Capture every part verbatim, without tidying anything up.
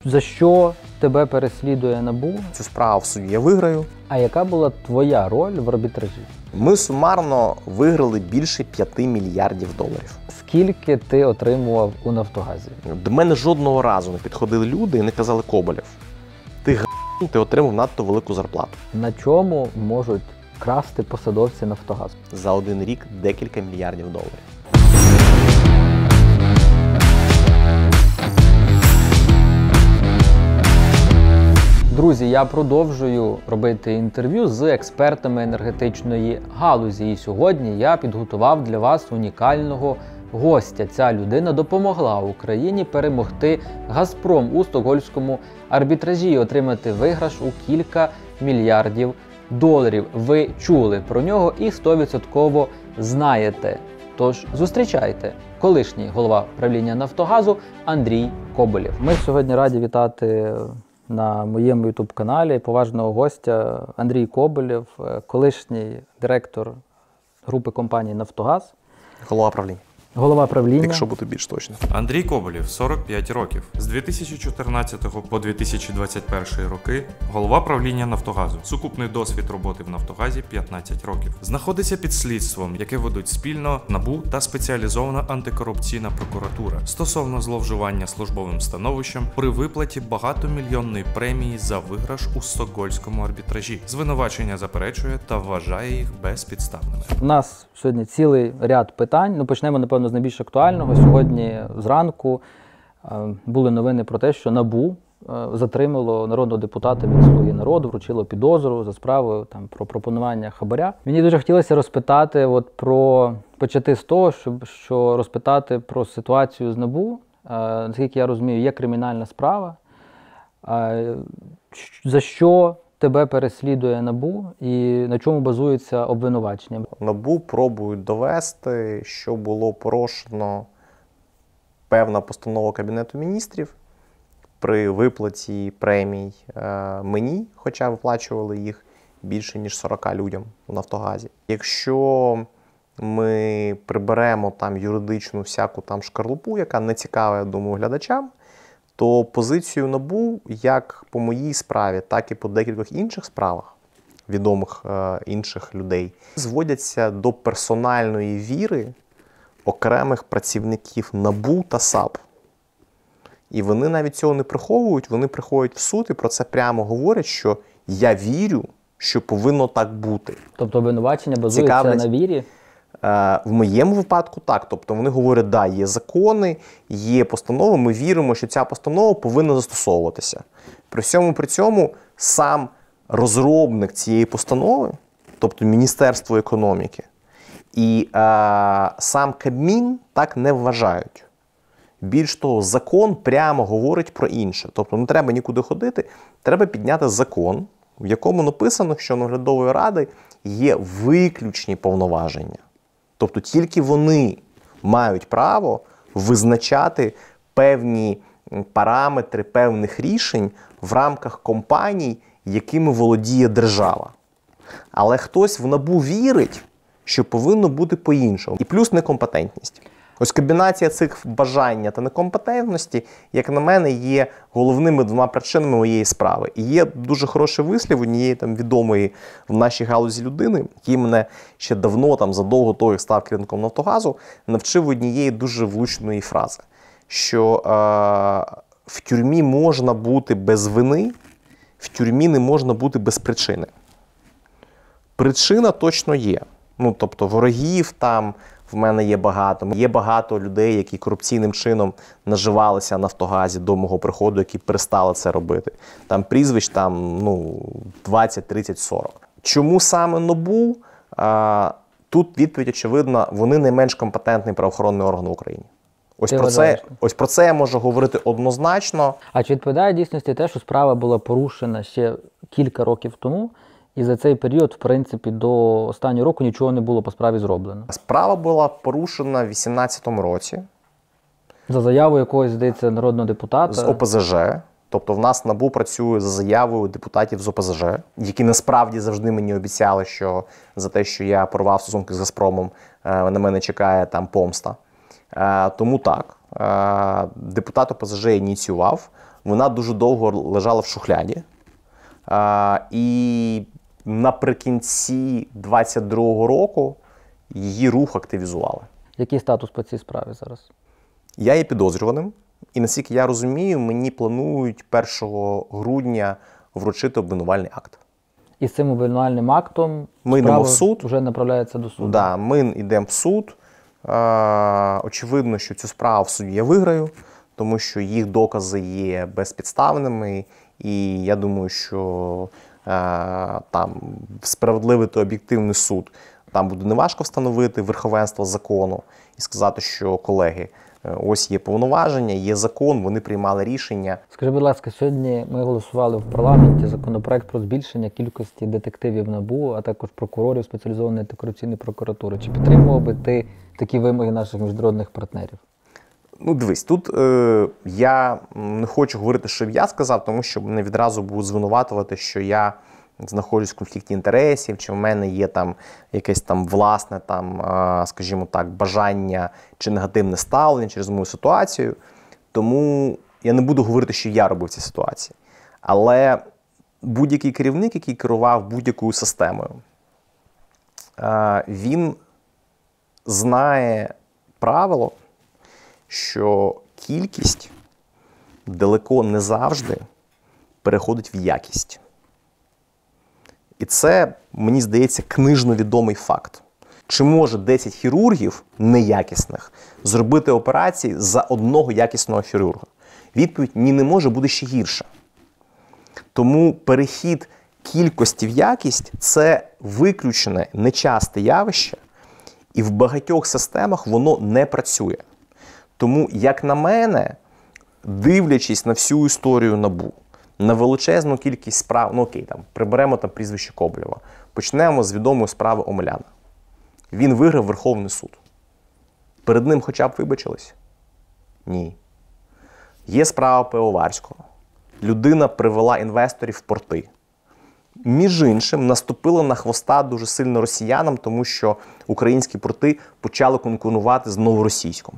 За що тебе переслідує НАБУ? Цю справу в суді я виграю. А яка була твоя роль в арбітражі? Ми сумарно виграли більше п'яти мільярдів доларів. Скільки ти отримував у Нафтогазі? До мене жодного разу не підходили люди і не казали: Коболєв, ти г***, ти отримав надто велику зарплату. На чому можуть красти посадовці Нафтогазу? За один рік декілька мільярдів доларів. Друзі, я продовжую робити інтерв'ю з експертами енергетичної галузі. І сьогодні я підготував для вас унікального гостя. Ця людина допомогла Україні перемогти «Газпром» у стокгольмському арбітражі і отримати виграш у кілька мільярдів доларів. Ви чули про нього і сто відсотків знаєте. Тож зустрічайте, колишній голова правління Нафтогазу Андрій Коболєв. Ми сьогодні раді вітати на моєму ютуб-каналі поважного гостя Андрій Коболєв, колишній директор групи компаній «Нафтогаз». Голова правління. Голова правління. Якщо бути більш точно. Андрій Коболєв, сорок п'ять років. З дві тисячі чотирнадцятого по дві тисячі двадцять перший роки голова правління Нафтогазу. Сукупний досвід роботи в Нафтогазі п'ятнадцять років. Знаходиться під слідством, яке ведуть спільно НАБУ та спеціалізована антикорупційна прокуратура стосовно зловживання службовим становищем при виплаті багатомільйонної премії за виграш у стокгольмському арбітражі. Звинувачення заперечує та вважає їх безпідставними. У нас сьогодні цілий ряд питань. Ну, почнемо, напевно, з найбільш актуального. Сьогодні зранку е, були новини про те, що НАБУ е, затримало народного депутата від «Слуги народу», вручило підозру за справою там, про пропонування хабаря. Мені дуже хотілося розпитати, от, про, почати з того, щоб, що розпитати про ситуацію з НАБУ. Е, наскільки я розумію, є кримінальна справа. Е, за що тебе переслідує НАБУ і на чому базується обвинувачення? НАБУ пробують довести, що було порушено певна постанова Кабінету міністрів при виплаті премій е, мені, хоча виплачували їх більше, ніж сорока людям у Нафтогазі. Якщо ми приберемо там юридичну всяку там шкарлупу, яка не цікава, я думаю, глядачам, то позицію НАБУ, як по моїй справі, так і по декількох інших справах, відомих е, інших людей, зводяться до персональної віри окремих працівників НАБУ та САП. І вони навіть цього не приховують, вони приходять в суд і про це прямо говорять, що я вірю, що повинно так бути. Тобто обвинувачення базується Цікавлять... на вірі? В моєму випадку так. Тобто вони говорять, да, є закони, є постанови, ми віримо, що ця постанова повинна застосовуватися. При всьому при цьому сам розробник цієї постанови, тобто Міністерство економіки, і е, сам Кабмін так не вважають. Більш того, закон прямо говорить про інше. Тобто не треба нікуди ходити, треба підняти закон, в якому написано, що наглядової ради є виключні повноваження. Тобто тільки вони мають право визначати певні параметри певних рішень в рамках компаній, якими володіє держава. Але хтось в НАБУ вірить, що повинно бути по-іншому. І плюс некомпетентність. Ось комбінація цих бажання та некомпетентності, як на мене, є головними двома причинами моєї справи. І є дуже хороший вислів однієї там відомої в нашій галузі людини, який мене ще давно, там, задовго того, як став керівником Нафтогазу, навчив однієї дуже влучної фрази, що е, в тюрмі можна бути без вини, в тюрмі не можна бути без причини. Причина точно є. Ну, тобто ворогів там в мене є багато. Є багато людей, які корупційним чином наживалися на Нафтогазі до мого приходу, які перестали це робити. Там прізвищ там, ну, двадцять, тридцять, сорок. Чому саме НАБУ? А, тут відповідь очевидна, вони найменш компетентний правоохоронний орган в Україні. Ось про, це, ось про це я можу говорити однозначно. А чи відповідає дійсності те, що справа була порушена ще кілька років тому, і за цей період, в принципі, до останнього року нічого не було по справі зроблено? Справа була порушена в вісімнадцятому році. За заявою якогось, здається, народного депутата? З О Пе Зе Же. Тобто в нас НАБУ працює за заявою депутатів з О Пе Зе Же, які насправді завжди мені обіцяли, що за те, що я порвав стосунки з «Газпромом», на мене чекає там помста. Тому так, депутат О Пе Зе Же ініціював вона дуже довго лежала в шухляді. А, і наприкінці двадцять другого року її рух активізували. Який статус по цій справі зараз? Я є підозрюваним, і наскільки я розумію, мені планують першого грудня вручити обвинувальний акт. І з цим обвинувальним актом Ми йдемо в суд. вже направляється до суду? Да, ми йдемо в суд. Е, очевидно, що цю справу в суді я виграю, тому що їх докази є безпідставними, і я думаю, що е, там справедливий та об'єктивний суд, там буде неважко встановити верховенство закону і сказати, що, колеги, ось є повноваження, є закон, вони приймали рішення. Скажи, будь ласка, сьогодні ми голосували в парламенті законопроект про збільшення кількості детективів НАБУ, а також прокурорів спеціалізованої антикорупційної прокуратури. Чи підтримував би ти такі вимоги наших міжнародних партнерів? Ну, дивись, тут е, я не хочу говорити, що я сказав, тому що мене відразу будуть звинуватувати, що я знаходжусь в конфлікті інтересів, чи в мене є там якесь там власне, там, е, скажімо так, бажання чи негативне ставлення через мою ситуацію. Тому я не буду говорити, що я робив ці ситуації. Але будь-який керівник, який керував будь-якою системою, е, він знає правило, що кількість далеко не завжди переходить в якість. І це, мені здається, книжно відомий факт. Чи може десять хірургів неякісних зробити операції за одного якісного хірурга? Відповідь – ні, не може, буде ще гірше. Тому перехід кількості в якість – це виключене, нечасте явище, і в багатьох системах воно не працює. Тому, як на мене, дивлячись на всю історію НАБУ, на величезну кількість справ, ну окей, там, приберемо там прізвище Коболєва, почнемо з відомої справи Омеляна. Він виграв Верховний суд. Перед ним хоча б вибачились? Ні. Є справа Пивоварського. Людина привела інвесторів в порти. Між іншим, наступила на хвоста дуже сильно росіянам, тому що українські порти почали конкурувати з новоросійськом.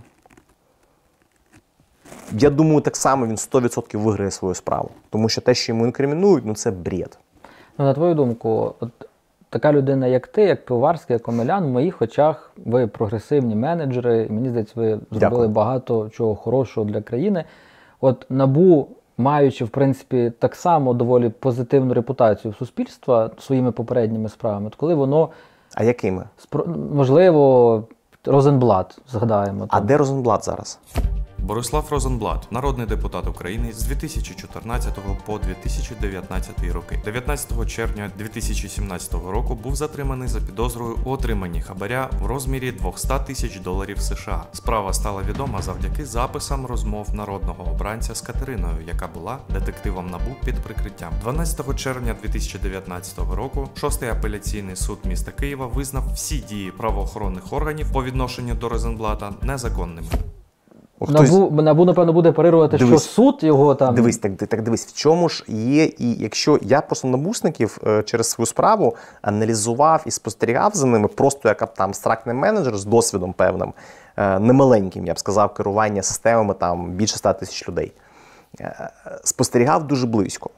Я думаю, так само він сто відсотків виграє свою справу. Тому що те, що йому інкримінують, ну це бред. Ну, на твою думку, от така людина, як ти, як Пивоварський, як Омелян, в моїх очах ви прогресивні менеджери, і мені здається, ви зробили Дякую. багато чого хорошого для країни. От НАБУ, маючи, в принципі, так само доволі позитивну репутацію суспільства своїми попередніми справами, от коли воно, А якими? можливо, Розенблат, згадаємо. А там. де Розенблат зараз? Борислав Розенблат, народний депутат України з дві тисячі чотирнадцятого по дві тисячі дев'ятнадцятий роки. дев'ятнадцятого червня дві тисячі сімнадцятого року був затриманий за підозрою у отриманні хабаря в розмірі двісті тисяч доларів США. Справа стала відома завдяки записам розмов народного обранця з Катериною, яка була детективом НАБУ під прикриттям. дванадцятого червня дві тисячі дев'ятнадцятого року шостий апеляційний суд міста Києва визнав всі дії правоохоронних органів по відношенню до Розенблата незаконними. Хтось... НАБУ, НАБУ, напевно, буде парирувати, Дивись. що суд його там... Дивись, так, так дивись, в чому ж є, і якщо я просто набусників е, через свою справу аналізував і спостерігав за ними, просто як там абстрактний менеджер з досвідом певним, е, немаленьким, я б сказав, керування системами там більше ста тисяч людей, е, спостерігав дуже близько.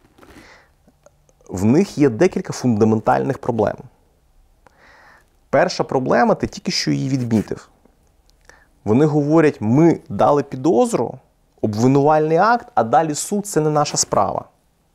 В них є декілька фундаментальних проблем. Перша проблема, ти тільки що її відмітив. Вони говорять, ми дали підозру, обвинувальний акт, а далі суд – це не наша справа.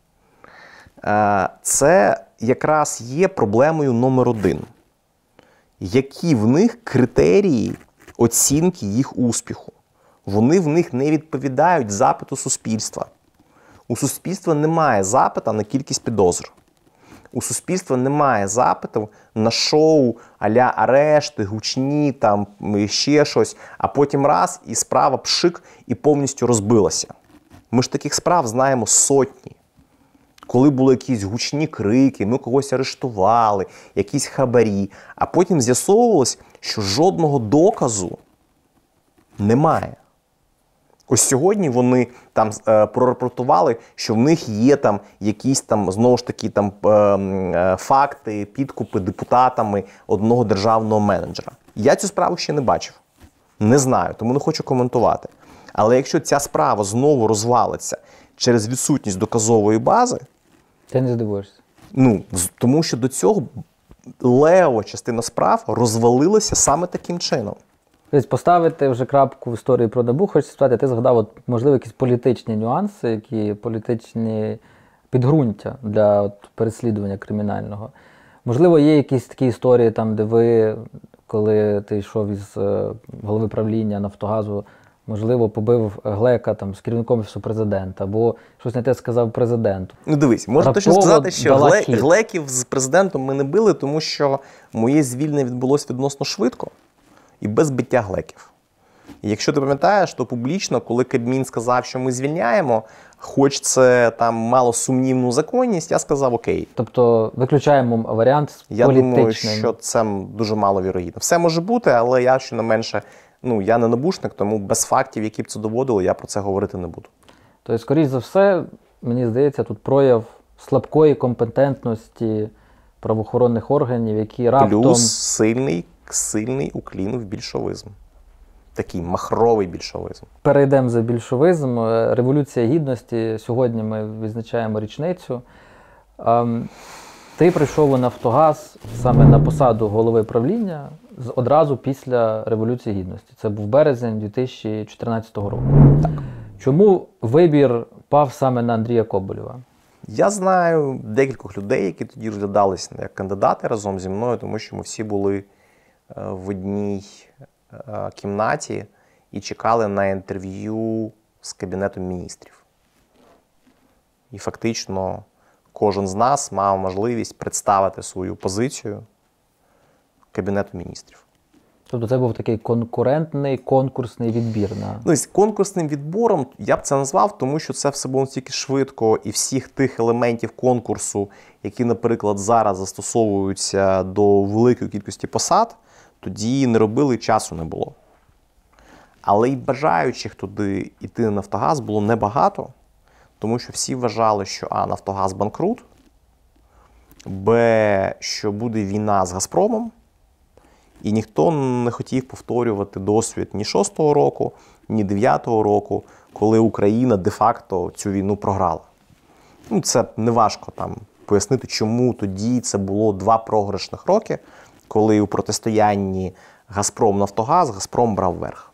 Це якраз є проблемою номер один. Які в них критерії оцінки їх успіху? Вони в них не відповідають запиту суспільства. У суспільства немає запиту на кількість підозр. У суспільства немає запитів на шоу а-ля арешти, гучні, там, ще щось, а потім раз, і справа пшик, і повністю розбилася. Ми ж таких справ знаємо сотні. Коли були якісь гучні крики, ми когось арештували, якісь хабарі, а потім з'ясовувалось, що жодного доказу немає. Ось сьогодні вони там е, прорапортували, що в них є там якісь там, знову ж таки, там е, е, факти, підкупи депутатами одного державного менеджера. Я цю справу ще не бачив. Не знаю, тому не хочу коментувати. Але якщо ця справа знову розвалиться через відсутність доказової бази. Ти не здивуєшся. Ну, тому що до цього левова частина справ розвалилася саме таким чином. Тобто поставити вже крапку в історії про НАБУ, хочеться спитати, ти згадав, от, можливо, якісь політичні нюанси, які політичні підґрунтя для от, переслідування кримінального. Можливо, є якісь такі історії, там, де ви, коли ти йшов із е, голови правління «Нафтогазу», можливо, побив Глека там, з керівником Офісу Президента, або щось не те сказав президенту. Ну дивись, можна точно Раптово сказати, що дала гле- хід. Глеків з президентом ми не били, тому що моє звільнення відбулося відносно швидко і без биття Глеків. І якщо ти пам'ятаєш, то публічно, коли Кабмін сказав, що ми звільняємо, хоч це там мало сумнівну законність, я сказав окей. Тобто виключаємо варіант Я політичним. думаю, що це дуже маловірогідно. Все може бути, але я щонайменше, ну, я не набушник, тому без фактів, які б це доводили, я про це говорити не буду. Тобто, скоріш за все, мені здається, тут прояв слабкої компетентності правоохоронних органів, які раптом... Плюс сильний, сильний уклін в більшовизм. Такий махровий більшовизм. Перейдемо за більшовизм. Революція Гідності. Сьогодні ми відзначаємо річницю. Ем, Ти прийшов у «Нафтогаз» саме на посаду голови правління з- одразу після Революції Гідності. Це був березень дві тисячі чотирнадцятого року. Так. Чому вибір пав саме на Андрія Коболєва? Я знаю декількох людей, які тоді розглядалися як кандидати разом зі мною, тому що ми всі були е, в одній е, кімнаті і чекали на інтерв'ю з Кабінетом міністрів. І фактично кожен з нас мав можливість представити свою позицію Кабінету міністрів. Тобто це був такий конкурентний, конкурсний відбір на... Ну, і з конкурсним відбором я б це назвав, тому що це все було настільки швидко, і всіх тих елементів конкурсу, які, наприклад, зараз застосовуються до великої кількості посад, тоді не робили, часу не було. Але й бажаючих туди йти на «Нафтогаз» було небагато, тому що всі вважали, що а, «Нафтогаз» банкрут, б, що буде війна з «Газпромом», і ніхто не хотів повторювати досвід ні шостого року, ні дев'ятого року, коли Україна де-факто цю війну програла. Ну, це неважко там пояснити, чому тоді це було два програшних роки, коли у протистоянні «Газпром-Нафтогаз» «Газпром» брав верх.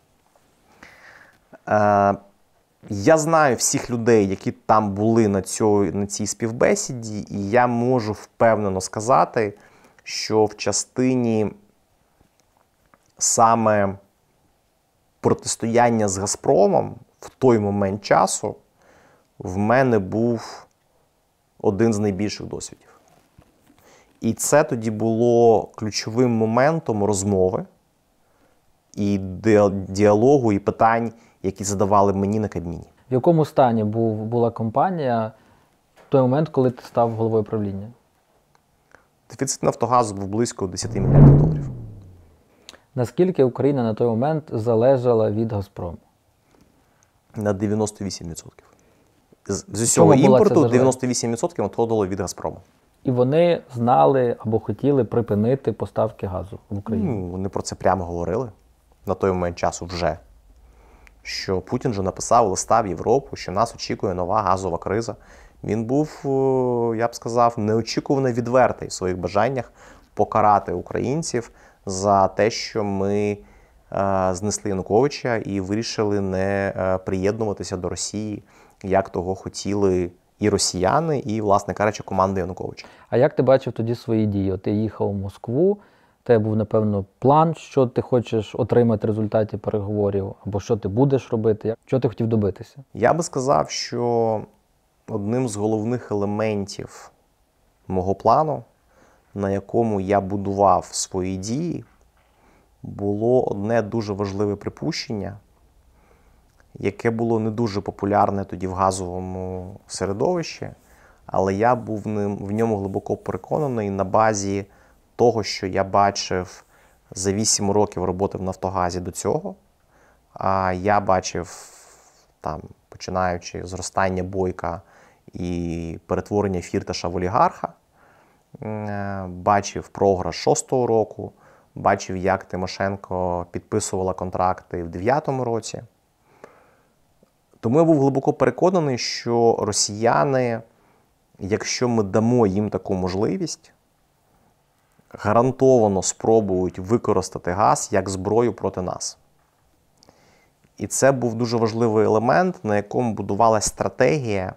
Е, я знаю всіх людей, які там були на, цьо, на цій співбесіді, і я можу впевнено сказати, що в частині саме протистояння з «Газпромом» в той момент часу в мене був один з найбільших досвідів. І це тоді було ключовим моментом розмови і діалогу, і питань, які задавали мені на Кабміні. В якому стані був, була компанія в той момент, коли ти став головою правління? Дефіцит «Нафтогазу» був близько десять мільярдів доларів. Наскільки Україна на той момент залежала від «Газпрому»? На дев'яносто вісім відсотків. З, з усього була ця імпорту залежність? дев'яносто вісім відсотків надходило від «Газпрому». І вони знали або хотіли припинити поставки газу в Україну. Ну, вони про це прямо говорили на той момент часу вже. Що Путін вже написав листа в Європу, що нас очікує нова газова криза. Він був, я б сказав, неочікувано відвертий в своїх бажаннях покарати українців за те, що ми е, знесли Януковича і вирішили не е, приєднуватися до Росії, як того хотіли і росіяни, і, власне кажучи, команда Януковича. А як ти бачив тоді свої дії? От ти їхав у Москву, у тебе був, напевно, план, що ти хочеш отримати в результаті переговорів, або що ти будеш робити, що ти хотів добитися? Я би сказав, що одним з головних елементів мого плану, на якому я будував свої дії, було одне дуже важливе припущення, яке було не дуже популярне тоді в газовому середовищі, але я був в ньому глибоко переконаний на базі того, що я бачив за вісім років роботи в «Нафтогазі» до цього. А я бачив, там, починаючи зростання Бойка і перетворення Фірташа в олігарха, бачив програш шостого року, бачив, як Тимошенко підписувала контракти в дев'ятому році. Тому я був глибоко переконаний, що росіяни, якщо ми дамо їм таку можливість, гарантовано спробують використати газ як зброю проти нас. І це був дуже важливий елемент, на якому будувалася стратегія,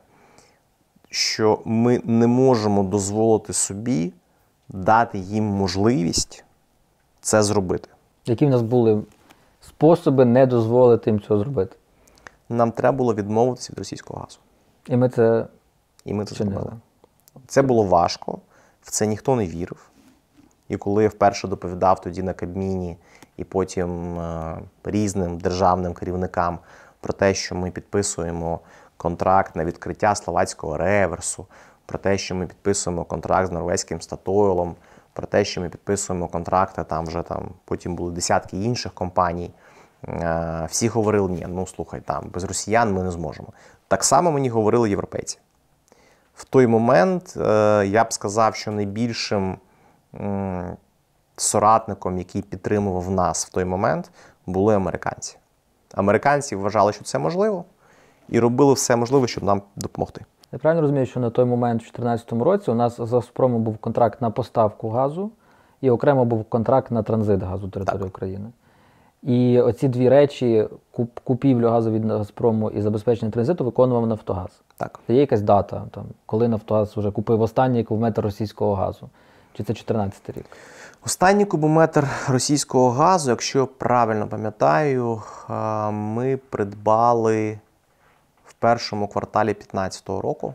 що ми не можемо дозволити собі дати їм можливість це зробити. Які в нас були способи не дозволити їм цього зробити? Нам треба було відмовитися від російського газу. І ми це І ми це чинили. зробили. Це було важко, в це ніхто не вірив. І коли я вперше доповідав тоді на Кабміні і потім е, різним державним керівникам про те, що ми підписуємо контракт на відкриття словацького реверсу, про те, що ми підписуємо контракт з норвезьким Статойлом, про те, що ми підписуємо контракти, там вже там потім були десятки інших компаній, е, всі говорили, ні, ну слухай, там без росіян ми не зможемо. Так само мені говорили європейці. В той момент е, я б сказав, що найбільшим м, соратником, який підтримував нас в той момент, були американці. Американці вважали, що це можливо, і робили все можливе, щоб нам допомогти. Я правильно розумію, що на той момент, у дві тисячі чотирнадцятому році, у нас з Газпромом був контракт на поставку газу і окремо був контракт на транзит газу території Так. України. І оці дві речі, куп, купівлю газу від Газпрому і забезпечення транзиту, виконував Нафтогаз. Так. Є якась дата, там, коли Нафтогаз вже купив останній кубометр російського газу? Чи це чотирнадцятий рік? Останній кубометр російського газу, якщо я правильно пам'ятаю, е, ми придбали в першому кварталі п'ятнадцятого року,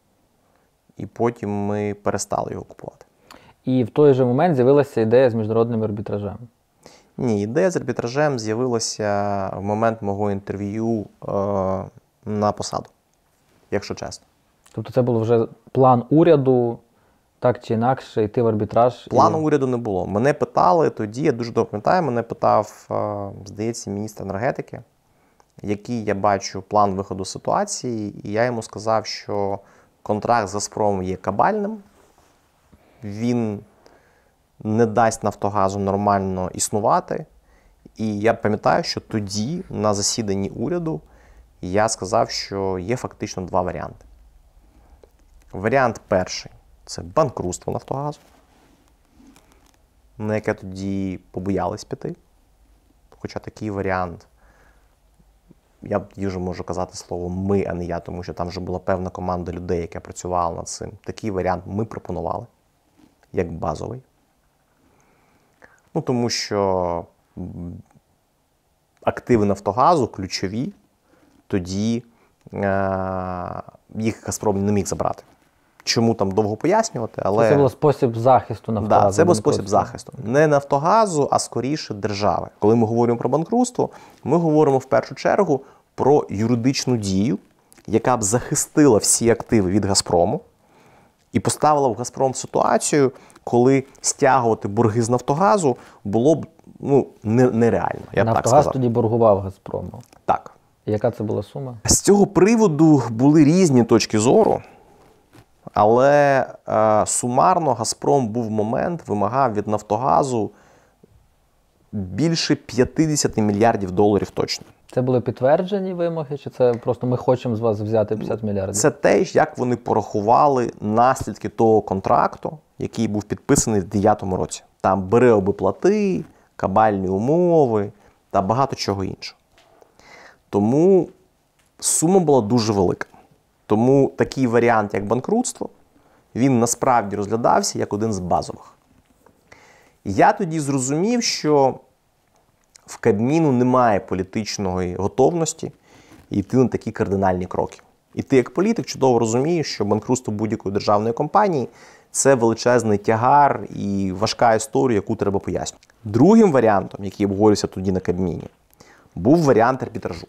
і потім ми перестали його купувати. І в той же момент з'явилася ідея з міжнародним арбітражем. Ні, ідея з арбітражем з'явилася в момент мого інтерв'ю е, на посаду, якщо чесно. Тобто це був вже план уряду, так чи інакше, йти в арбітраж. Плану і... уряду не було. Мене питали тоді, я дуже добре пам'ятаю, мене питав, е, здається, міністр енергетики, який я бачу план виходу з ситуації, і я йому сказав, що контракт з Газпромом є кабальним, він не дасть Нафтогазу нормально існувати. І я пам'ятаю, що тоді на засіданні уряду я сказав, що є фактично два варіанти. Варіант перший – це банкрутство Нафтогазу, на яке тоді побоялись піти. Хоча такий варіант, я тоді вже можу казати слово «ми», а не я, тому що там вже була певна команда людей, яка працювала над цим. Такий варіант ми пропонували, як базовий. Ну, тому що активи Нафтогазу ключові, тоді е- їх Газпром не міг забрати. Чому там довго пояснювати, але... Це був спосіб захисту Нафтогазу. Да, це був спосіб захисту. Не Нафтогазу, а скоріше держави. Коли ми говоримо про банкрутство, ми говоримо в першу чергу про юридичну дію, яка б захистила всі активи від Газпрому і поставила в Газпром в ситуацію, коли стягувати борги з Нафтогазу було б ну, нереально. Я б так Нафтогаз сказав. тоді боргував Газпрому. Так. І яка це була сума? З цього приводу були різні точки зору, але е, сумарно Газпром був момент, вимагав від Нафтогазу більше п'ятдесят мільярдів доларів точно. Це були підтверджені вимоги, чи це просто ми хочемо з вас взяти п'ятдесят мільярдів? Це те, як вони порахували наслідки того контракту, який був підписаний в дев'ятому році. Там бери аби плати, кабальні умови та багато чого іншого. Тому сума була дуже велика. Тому такий варіант, як банкрутство, він насправді розглядався як один з базових. Я тоді зрозумів, що в Кабміну немає політичної готовності йти на такі кардинальні кроки. І ти як політик чудово розумієш, що банкрутство будь-якої державної компанії – це величезний тягар і важка історія, яку треба пояснювати. Другим варіантом, який обговорювався тоді на Кабміні, був варіант арбітражу.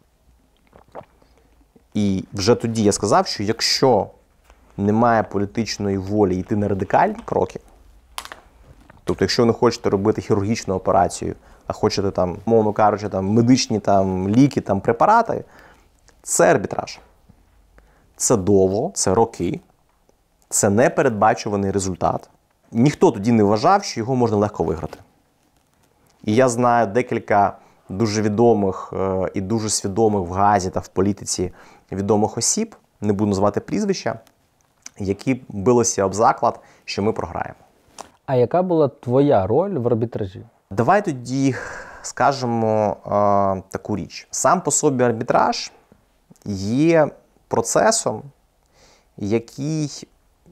І вже тоді я сказав, що якщо немає політичної волі йти на радикальні кроки, тобто якщо ви не хочете робити хірургічну операцію, а хочете, там, мовно кажучи, там, медичні там, ліки, там, препарати, це арбітраж. Це довго, це роки, це непередбачуваний результат. Ніхто тоді не вважав, що його можна легко виграти. І я знаю декілька дуже відомих е, і дуже свідомих в Гаазі та в політиці відомих осіб, не буду називати прізвища, які билися об заклад, що ми програємо. А яка була твоя роль в арбітражі? Давай тоді скажемо е, таку річ. Сам по собі арбітраж є процесом, який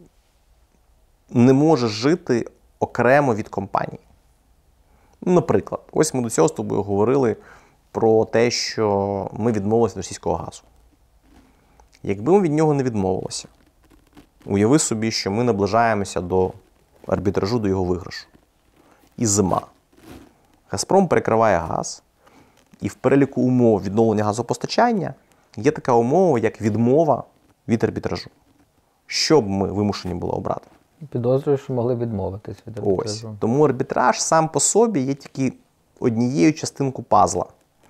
не може жити окремо від компанії. Наприклад, ось ми до цього з тобою говорили про те, що ми відмовилися від російського газу. Якби ми від нього не відмовилися, уяви собі, що ми наближаємося до арбітражу, до його виграшу. І зима. Газпром перекриває газ, і в переліку умов відновлення газопостачання є така умова, як відмова від арбітражу. Що б ми вимушені були обрати? Підозрюю, що могли відмовитись від арбітражу. Ось. Тому арбітраж сам по собі є тільки однією частинкою пазла.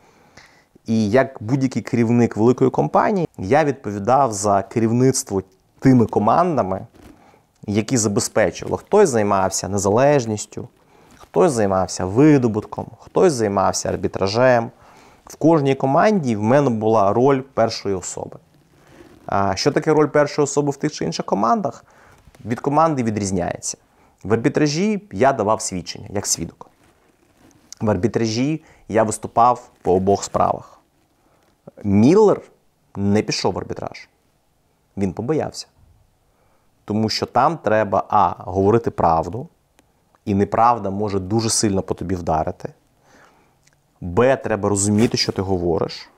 І як будь-який керівник великої компанії, я відповідав за керівництво тими командами, які забезпечували. Хтось займався незалежністю, хтось займався видобутком, хтось займався арбітражем. В кожній команді в мене була роль першої особи. А що таке роль першої особи в тих чи інших командах? Від команди відрізняється. В арбітражі я давав свідчення, як свідок. В арбітражі я виступав по обох справах. Міллер не пішов в арбітраж. Він побоявся. Тому що там треба, а, говорити правду, і неправда може дуже сильно по тобі вдарити. Б, треба розуміти, що ти говориш.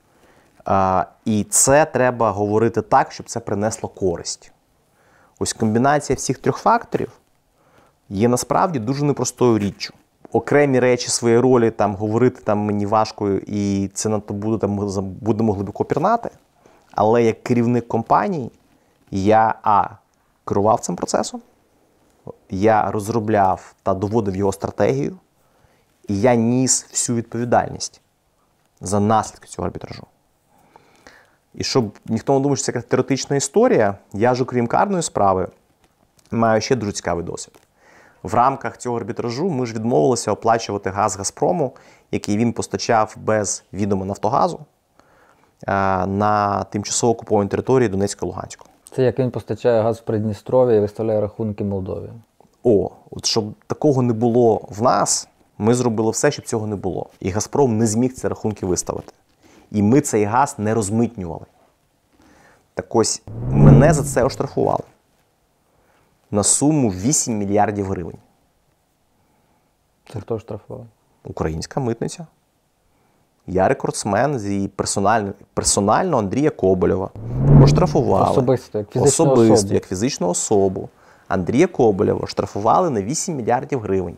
А, і це треба говорити так, щоб це принесло користь. Ось комбінація всіх трьох факторів є насправді дуже непростою річчю. Окремі речі своєї ролі там говорити там мені важко і це надто буде, там, будемо глибоко пірнати. Але як керівник компанії я а. керував цим процесом, я розробляв та доводив його стратегію, і я ніс всю відповідальність за наслідки цього арбітражу. І щоб ніхто не думав, що це якась теоретична історія, я ж, окрім карної справи, маю ще дуже цікавий досвід. В рамках цього арбітражу ми ж відмовилися оплачувати газ Газпрому, який він постачав без відома Нафтогазу на тимчасово окупованій території Донецька і Луганська. Це як він постачає газ в Придністров'я і виставляє рахунки Молдові. О, от щоб такого не було в нас, ми зробили все, щоб цього не було. І Газпром не зміг ці рахунки виставити. І ми цей газ не розмитнювали. Так ось, мене за це оштрафували. На суму вісім мільярдів гривень. Це хто штрафував? Українська митниця. Я рекордсмен зі персонально, персонально Андрія Коболєва. Оштрафували. Особисто, як фізичну Особисто, особу. як фізичну особу. Андрія Коболєва оштрафували на вісім мільярдів гривень.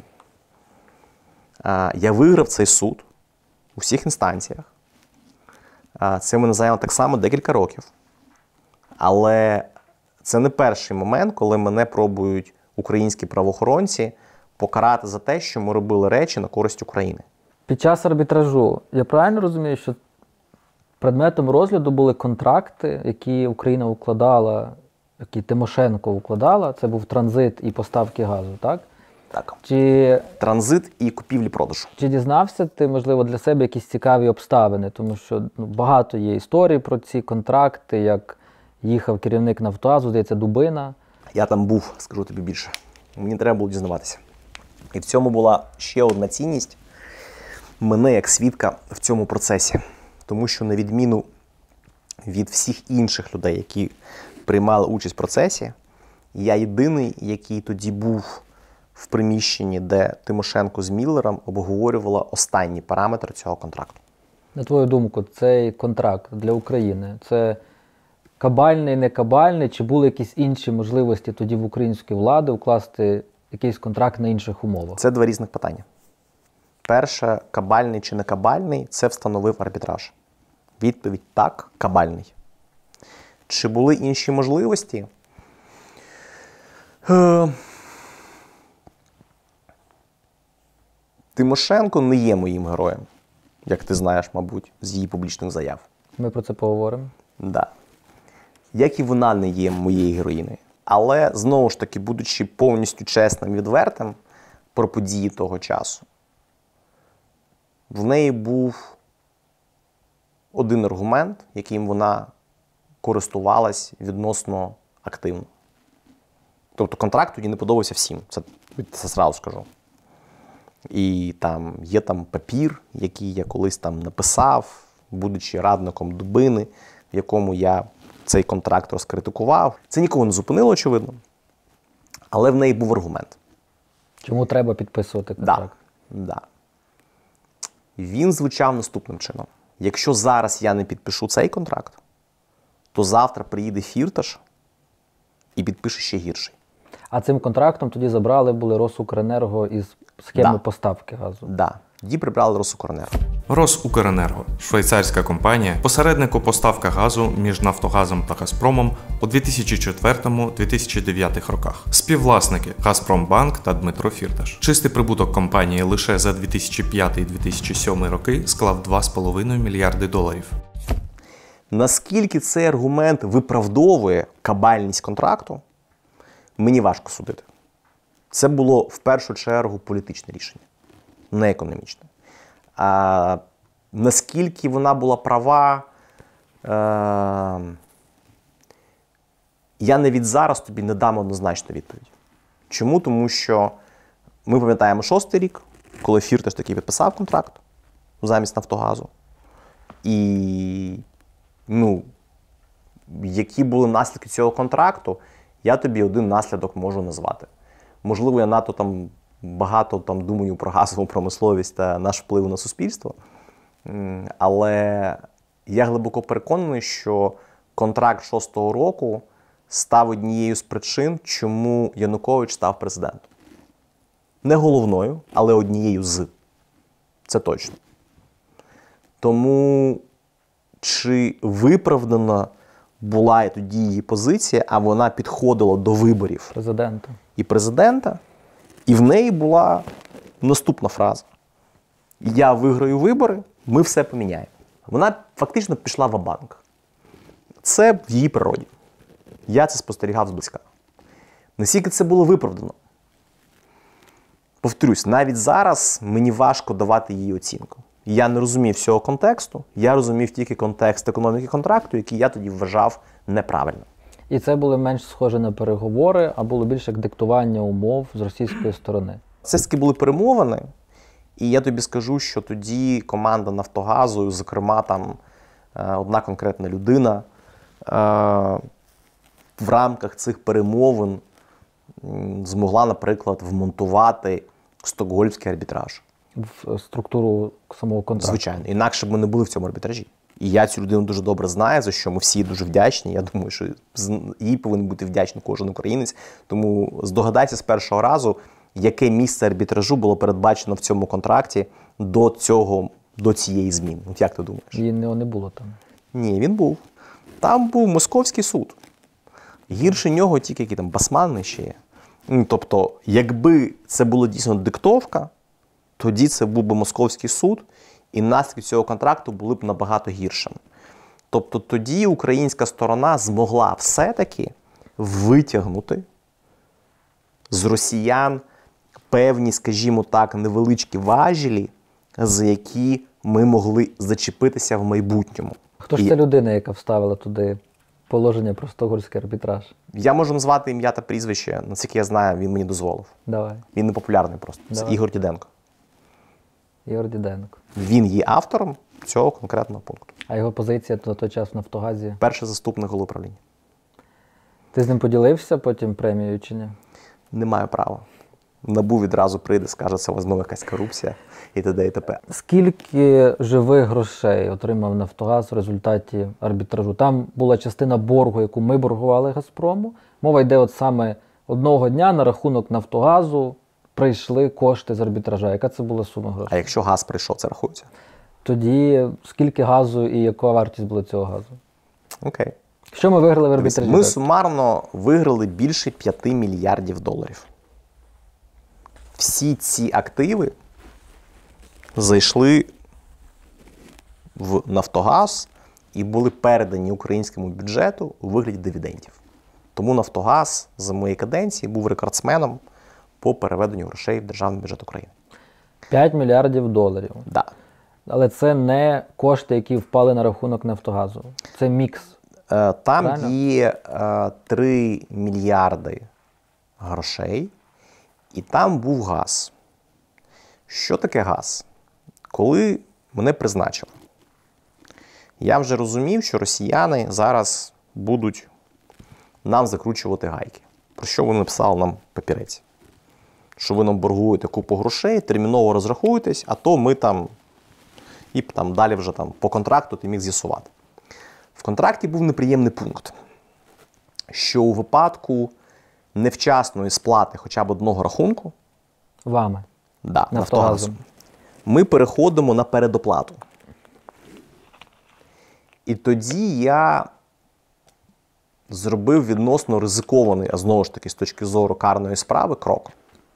А, я виграв цей суд у всіх інстанціях. А, це мене зайняло так само декілька років. Але це не перший момент, коли мене пробують українські правоохоронці покарати за те, що ми робили речі на користь України. Під час арбітражу, я правильно розумію, що предметом розгляду були контракти, які Україна укладала, які Тимошенко укладала, це був транзит і поставки газу, так? Так. Чи, Транзит і купівлі-продажу. чи дізнався ти, можливо, для себе якісь цікаві обставини? Тому що ну, багато є історій про ці контракти, як їхав керівник Нафтогазу, здається, Дубина. Я там був, скажу тобі більше. Мені треба було дізнаватися. І в цьому була ще одна цінність мене як свідка в цьому процесі. Тому що на відміну від всіх інших людей, які приймали участь в процесі, я єдиний, який тоді був в приміщенні, де Тимошенко з Міллером обговорювала останні параметри цього контракту. На твою думку, цей контракт для України, це кабальний, не кабальний, чи були якісь інші можливості тоді в української влади укласти якийсь контракт на інших умовах? Це два різних питання. Перше, кабальний чи не кабальний, це встановив арбітраж. Відповідь – так, кабальний. Чи були інші можливості? Е... Тимошенко не є моїм героєм, як ти знаєш, мабуть, з її публічних заяв. Ми про це поговоримо. Да. Як і вона не є моєю героїною. Але, знову ж таки, будучи повністю чесним і відвертим про події того часу, в неї був один аргумент, яким вона користувалась відносно активно. Тобто контракт тоді не подобався всім, це, це зразу скажу. І там є там папір, який я колись там написав, будучи радником Дубини, в якому я цей контракт розкритикував. Це нікого не зупинило, очевидно. Але в неї був аргумент. Чому треба підписувати контракт? Да, да. Він звучав наступним чином. Якщо зараз я не підпишу цей контракт, то завтра приїде Фірташ і підпише ще гірший. А цим контрактом тоді забрали були Росукренерго із схеми Да. поставки газу. Так, да. Тоді прибрали Росукренерго. Росукренерго – швейцарська компанія, посередник у поставках газу між Нафтогазом та Газпромом у дві тисячі четвертому - дві тисячі дев'ятому роках. Співвласники – Газпромбанк та Дмитро Фірташ. Чистий прибуток компанії лише за дві тисячі п'ятий - дві тисячі сьомий роки склав два з половиною мільярди доларів. Наскільки цей аргумент виправдовує кабальність контракту, мені важко судити. Це було в першу чергу політичне рішення, не економічне. А наскільки вона була права, е- я навіть зараз тобі не дам однозначну відповідь. Чому? Тому що ми пам'ятаємо шостий рік, коли Фірташ таки підписав контракт замість Нафтогазу. І, ну, які були наслідки цього контракту, я тобі один наслідок можу назвати. Можливо, я надто там багато там думаю про газову промисловість та наш вплив на суспільство. Але я глибоко переконаний, що контракт шостого року став однією з причин, чому Янукович став президентом. Не головною, але однією з. Це точно. Тому чи виправдана була і тоді її позиція, а вона підходила до виборів Президента. і президента, і в неї була наступна фраза. Я виграю вибори, ми все поміняємо. Вона фактично пішла ва-банк. Це в її природі. Я це спостерігав зблизька. Наскільки це було виправдано? Повторюсь, навіть зараз мені важко давати їй оцінку. Я не розумів всього контексту, я розумів тільки контекст економіки контракту, який я тоді вважав неправильним. І це було менш схоже на переговори, а було більше як диктування умов з російської сторони. Це таки були перемовини, і я тобі скажу, що тоді команда Нафтогазу, зокрема там одна конкретна людина, в рамках цих перемовин змогла, наприклад, вмонтувати стокгольмський арбітраж. В структуру самого контракту. Звичайно. Інакше б ми не були в цьому арбітражі. І я цю людину дуже добре знаю, за що ми всі дуже вдячні. Я думаю, що їй повинен бути вдячний кожен українець. Тому здогадайся з першого разу, яке місце арбітражу було передбачено в цьому контракті до цього, до цієї зміни. От як ти думаєш? Її не було там. Ні, він був. Там був Московський суд. Гірше нього тільки які там басмани ще є. Тобто, якби це була дійсно диктовка, тоді це був би Московський суд, і наслідки цього контракту були б набагато гіршими. Тобто тоді українська сторона змогла все-таки витягнути з росіян певні, скажімо так, невеличкі важелі, за які ми могли зачепитися в майбутньому. Хто ж І ця людина, яка вставила туди положення про стокгольмський арбітраж? Я можу назвати ім'я та прізвище, наскільки я знаю, він мені дозволив. Давай. Він не популярний просто. Це Давай. Ігор Діденко. Ігор Діденко. Він є автором цього конкретного пункту. А його позиція на той час в Нафтогазі? Перший заступник голови управління. Ти з ним поділився потім премією чи ні? Не маю права. НАБУ відразу прийде, скаже, це у вас знову якась корупція і т.д. і т.п. Скільки живих грошей отримав Нафтогаз в результаті арбітражу? Там була частина боргу, яку ми боргували Газпрому. Мова йде от саме одного дня на рахунок Нафтогазу прийшли кошти з арбітража. Яка це була сума грошей? А якщо газ прийшов, це рахується? Тоді скільки газу і яка вартість була цього газу? Окей. Що ми виграли в арбітражі? Ми так? сумарно виграли більше п'яти мільярдів доларів. Всі ці активи зайшли в Нафтогаз і були передані українському бюджету у вигляді дивідендів. Тому Нафтогаз за моєї каденції був рекордсменом по переведенню грошей в державний бюджет України. п'ять мільярдів доларів. Да. Але це не кошти, які впали на рахунок Нафтогазу. Це мікс. Там Правильно? є три мільярди грошей, і там був газ. Що таке газ? Коли мене призначили, я вже розумів, що росіяни зараз будуть нам закручувати гайки. Про що вони написали нам папірець? Що ви нам боргуєте купу грошей, терміново розрахуєтесь, а то ми там, і там далі вже там по контракту ти міг з'ясувати. В контракті був неприємний пункт, що у випадку невчасної сплати хоча б одного рахунку, Вами. да, Нафтогазом. Нафтогазом, ми переходимо на передоплату. І тоді я зробив відносно ризикований, а знову ж таки з точки зору карної справи, крок.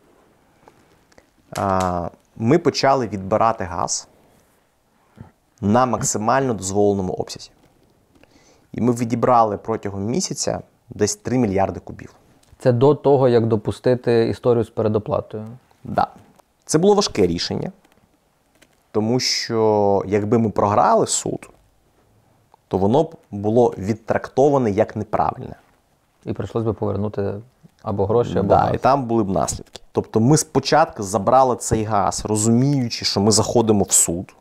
Ми почали відбирати газ на максимально дозволеному обсязі. І ми відібрали протягом місяця десь три мільярди кубів. Це до того, як допустити історію з передоплатою. Да. Це було важке рішення, тому що якби ми програли суд, то воно б було відтрактоване як неправильне. І прийшлось би повернути або гроші, або Да, газ. і там були б наслідки. Тобто ми спочатку забрали цей газ, розуміючи, що ми заходимо в суд,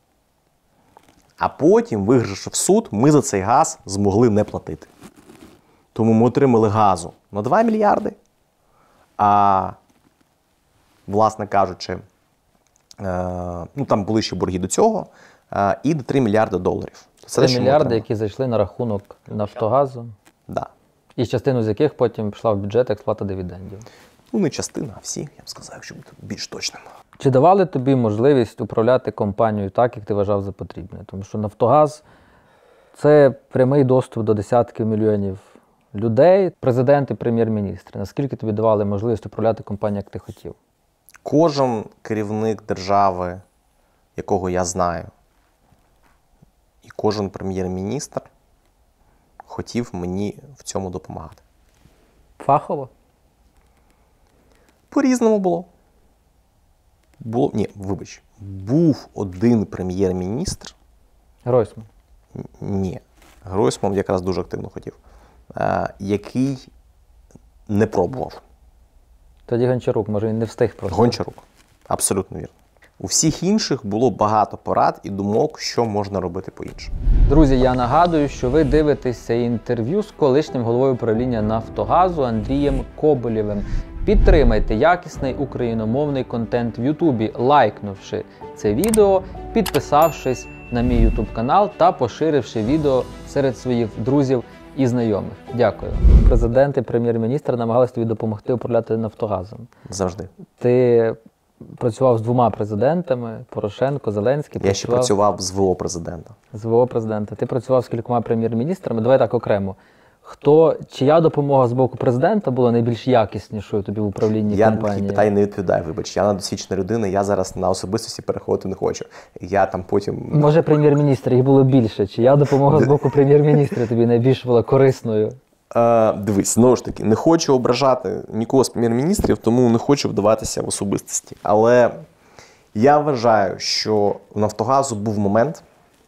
а потім, вигравши в суд, ми за цей газ змогли не платити. Тому ми отримали газу на два мільярди, а, власне кажучи, е, ну там були ще борги до цього, е, і до три мільярди доларів. Це Три що ми мільярди, отримали. які зайшли на рахунок Нафтогазу, Да. і частину з яких потім пішла в бюджет як сплата дивідендів. Ну, не частина, а всі, я б сказав, якщо бути більш точним. Чи давали тобі можливість управляти компанією так, як ти вважав за потрібне? Тому що Нафтогаз – це прямий доступ до десятків мільйонів людей, президент і прем'єр-міністр. Наскільки тобі давали можливість управляти компанією, як ти хотів? Кожен керівник держави, якого я знаю, і кожен прем'єр-міністр хотів мені в цьому допомагати. Фахово? По-різному було. Було, ні, вибач, був один прем'єр-міністр, Гройсман. н- ні, Гройсман якраз дуже активно хотів, е, який не пробував. Тоді Гончарук, може він не встиг просто. Гончарук. Абсолютно вірно. У всіх інших було багато порад і думок, що можна робити по-іншому. Друзі, я нагадую, що ви дивитеся інтерв'ю з колишнім головою управління Нафтогазу Андрієм Коболєвим. Підтримайте якісний україномовний контент в Ютубі, лайкнувши це відео, підписавшись на мій Ютуб канал та поширивши відео серед своїх друзів і знайомих. Дякую. Президент і прем'єр-міністр намагалися тобі допомогти управляти Нафтогазом. Завжди. Ти працював з двома президентами – Порошенко, Зеленський. Я ще працював з ВО президента. З ВО президента. Ти працював з кількома прем'єр-міністрами. Давай так окремо. Хто, чия допомога з боку президента була найбільш якіснішою тобі в управлінні Я на такі компанією? питання не відповідаю, вибач. Я недосвідчена людина, я зараз на особистості переходити не хочу. Я там потім... Може, прем'єр-міністр, їх було більше. Чия допомога з боку прем'єр-міністра тобі найбільш була корисною? Е, дивись, знову ж таки, не хочу ображати нікого з прем'єр-міністрів, тому не хочу вдаватися в особистості. Але я вважаю, що у Нафтогазу був момент,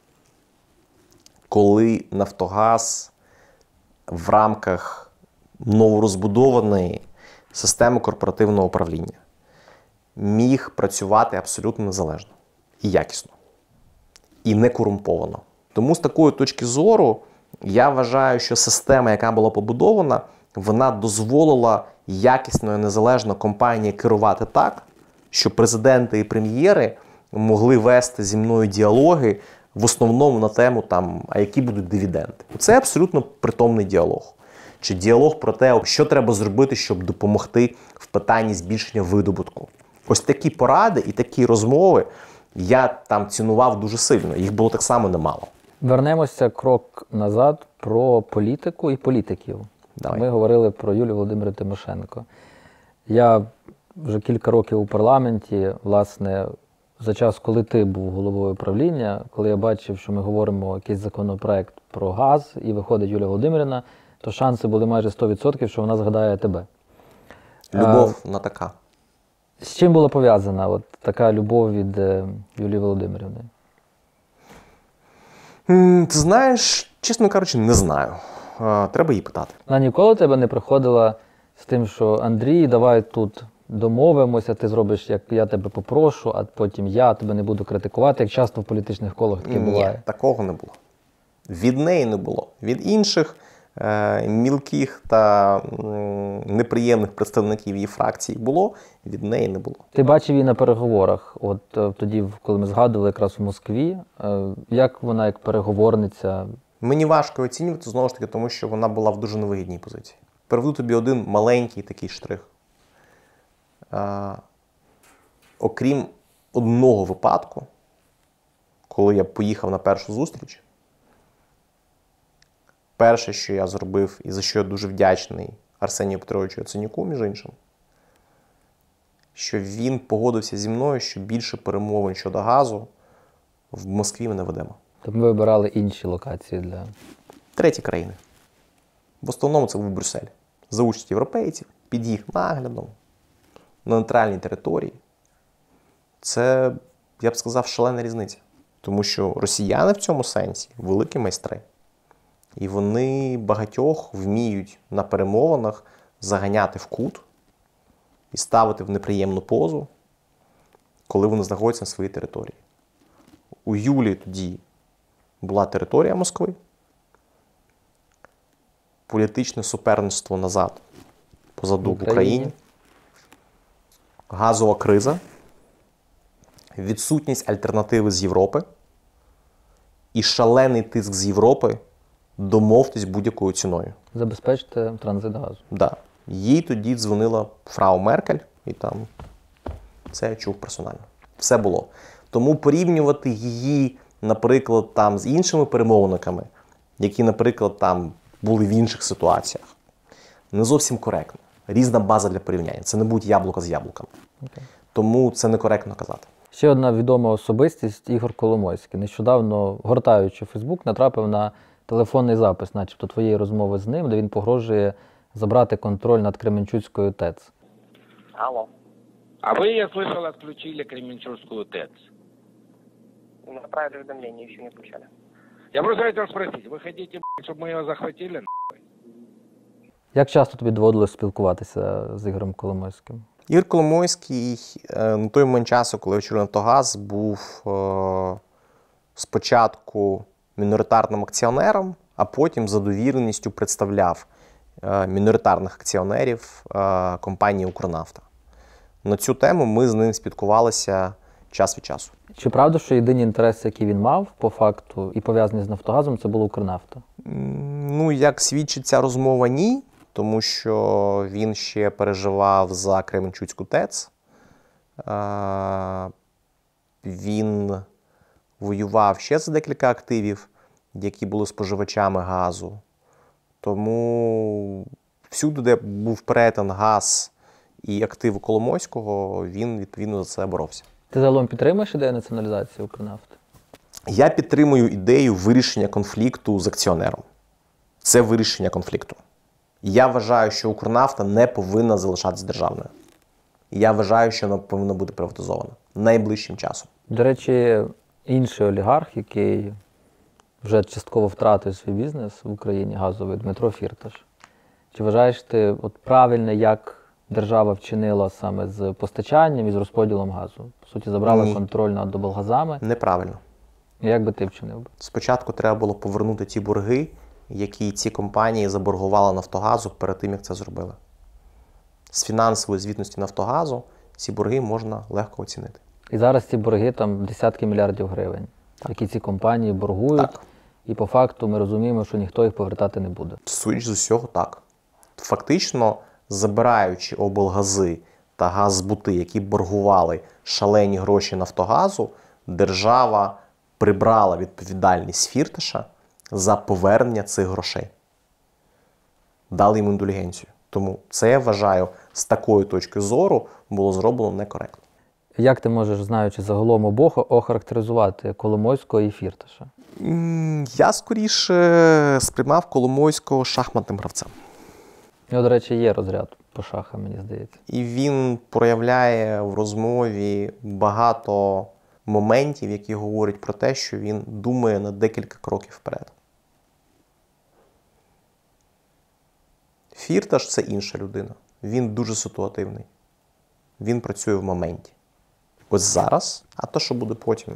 коли Нафтогаз в рамках новорозбудованої системи корпоративного управління міг працювати абсолютно незалежно і якісно, і не корумповано. Тому з такої точки зору я вважаю, що система, яка була побудована, вона дозволила якісно і незалежно компанії керувати так, що президенти і прем'єри могли вести зі мною діалоги в основному на тему, там, а які будуть дивіденди. Це абсолютно притомний діалог. Чи діалог про те, що треба зробити, щоб допомогти в питанні збільшення видобутку. Ось такі поради і такі розмови я там цінував дуже сильно. Їх було так само немало. Вернемося крок назад про політику і політиків. Давай. Ми говорили про Юлію Володимирівну Тимошенко. Я вже кілька років у парламенті, власне, за час, коли ти був головою правління, коли я бачив, що ми говоримо якийсь законопроект про газ, і виходить Юлія Володимирівна, то шанси були майже сто відсотків, що вона згадає тебе. Любов на така. З чим була пов'язана от така любов від е, Юлії Володимирівни? М, Ти знаєш, чесно кажучи, не знаю. Е, Треба її питати. Вона ніколи тебе не приходила з тим, що Андрій, давай тут домовимося, ти зробиш, як я тебе попрошу, а потім я тебе не буду критикувати, як часто в політичних колах таке Ні, буває. такого не було. Від неї не було. Від інших е, мілких та м, неприємних представників її фракції було, від неї не було. Ти бачив її на переговорах, от е, тоді, коли ми згадували якраз у Москві, е, як вона як переговорниця. Мені важко оцінювати, знову ж таки, тому що вона була в дуже невигідній позиції. Приведу тобі один маленький такий штрих. А, окрім одного випадку, коли я поїхав на першу зустріч, перше, що я зробив, і за що я дуже вдячний Арсенію Петровичу Яценюку, між іншим, що він погодився зі мною, що більше перемовин щодо газу в Москві ми не ведемо. Тобто ми вибирали інші локації для... Треті країни. В основному це був Брюссель. За участь європейців, під їх наглядом, на нейтральній території. Це, я б сказав, шалена різниця. Тому що росіяни в цьому сенсі великі майстри. І вони багатьох вміють на перемовинах заганяти в кут і ставити в неприємну позу, коли вони знаходяться на своїй території. У Юлії тоді була територія Москви, політичне суперництво назад, позаду в Україні, газова криза, відсутність альтернативи з Європи і шалений тиск з Європи домовтесь будь-якою ціною. Забезпечити транзит газу. Да. Їй тоді дзвонила фрау Меркель, і там це я чув персонально. Все було. Тому порівнювати її, наприклад, там з іншими перемовниками, які, наприклад, там були в інших ситуаціях, не зовсім коректно. Різна база для порівняння. Це не будь яблука з яблуками. Okay. Тому це некоректно казати. Ще одна відома особистість – Ігор Коломойський. Нещодавно, гортаючи Фейсбук, натрапив на телефонний запис, начебто твоєї розмови з ним, де він погрожує забрати контроль над Кременчуцькою ТЕЦ. Алло. А вы, я слышал, отключили Кременчугскую ТЭЦ. Направили уведомление, еще не включали. Я просто хотел спросить, вы хотите, чтобы мы ее захватили? Як часто тобі доводилось спілкуватися з Ігорем Коломойським? Ігор Коломойський на той момент часу, коли очолював Нафтогаз, був е, спочатку міноритарним акціонером, а потім за довіреністю представляв е, міноритарних акціонерів е, компанії «Укрнафта». На цю тему ми з ним спілкувалися час від часу. Чи правда, що єдині інтереси, які він мав, по факту, і пов'язані з Нафтогазом, це була «Укрнафта»? Ну, як свідчить ця розмова, ні. Тому що він ще переживав за Кременчуцьку ТЕЦ. Він воював ще за декілька активів, які були споживачами газу. Тому всюди, де був перетин газ і активи Коломойського, він, відповідно, за це боровся. Ти загалом підтримуєш ідею націоналізації «Укрнафти»? Я підтримую ідею вирішення конфлікту з акціонером. Це вирішення конфлікту. Я вважаю, що «Укрнафта» не повинна залишатися державною. Я вважаю, що вона повинна бути приватизована найближчим часом. До речі, інший олігарх, який вже частково втратив свій бізнес в Україні, газовий, Дмитро Фірташ. Чи вважаєш ти от правильно, як держава вчинила саме з постачанням і з розподілом газу? По суті, забрала Ні. контроль над облгазами. Неправильно. Як би ти вчинив би? Спочатку треба було повернути ті борги, які ці компанії заборгували Нафтогазу перед тим, як це зробили. З фінансової звітності Нафтогазу ці борги можна легко оцінити. І зараз ці борги там десятки мільярдів гривень, які ці компанії боргують. Так. І по факту ми розуміємо, що ніхто їх повертати не буде. Судячи з усього, так. Фактично, забираючи облгази та газзбути, які боргували шалені гроші Нафтогазу, держава прибрала відповідальність Фірташа за повернення цих грошей. Дали йому індульгенцію. Тому це, я вважаю, з такої точки зору було зроблено некоректно. Як ти можеш, знаючи загалом обох, охарактеризувати Коломойського і Фірташа? М, Я скоріше сприймав Коломойського шахматним гравцем. Його, до речі, є розряд по шахам, мені здається. І він проявляє в розмові багато моментів, які говорять про те, що він думає на декілька кроків вперед. Фірташ – це інша людина. Він дуже ситуативний. Він працює в моменті. Ось зараз, а то, що буде потім,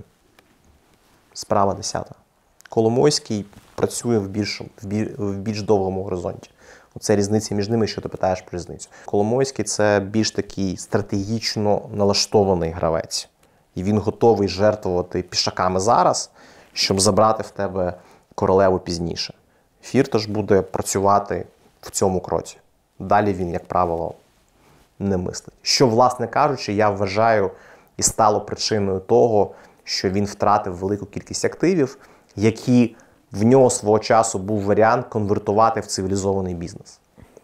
справа десята. Коломойський працює в більш, в більш, в більш довгому горизонті. Оце різниця між ними, що ти питаєш про різницю. Коломойський – це більш такий стратегічно налаштований гравець. І він готовий жертвувати пішаками зараз, щоб забрати в тебе королеву пізніше. Фірташ буде працювати в цьому кроці. Далі він, як правило, не мислить. Що, власне кажучи, я вважаю і стало причиною того, що він втратив велику кількість активів, які в нього свого часу був варіант конвертувати в цивілізований бізнес.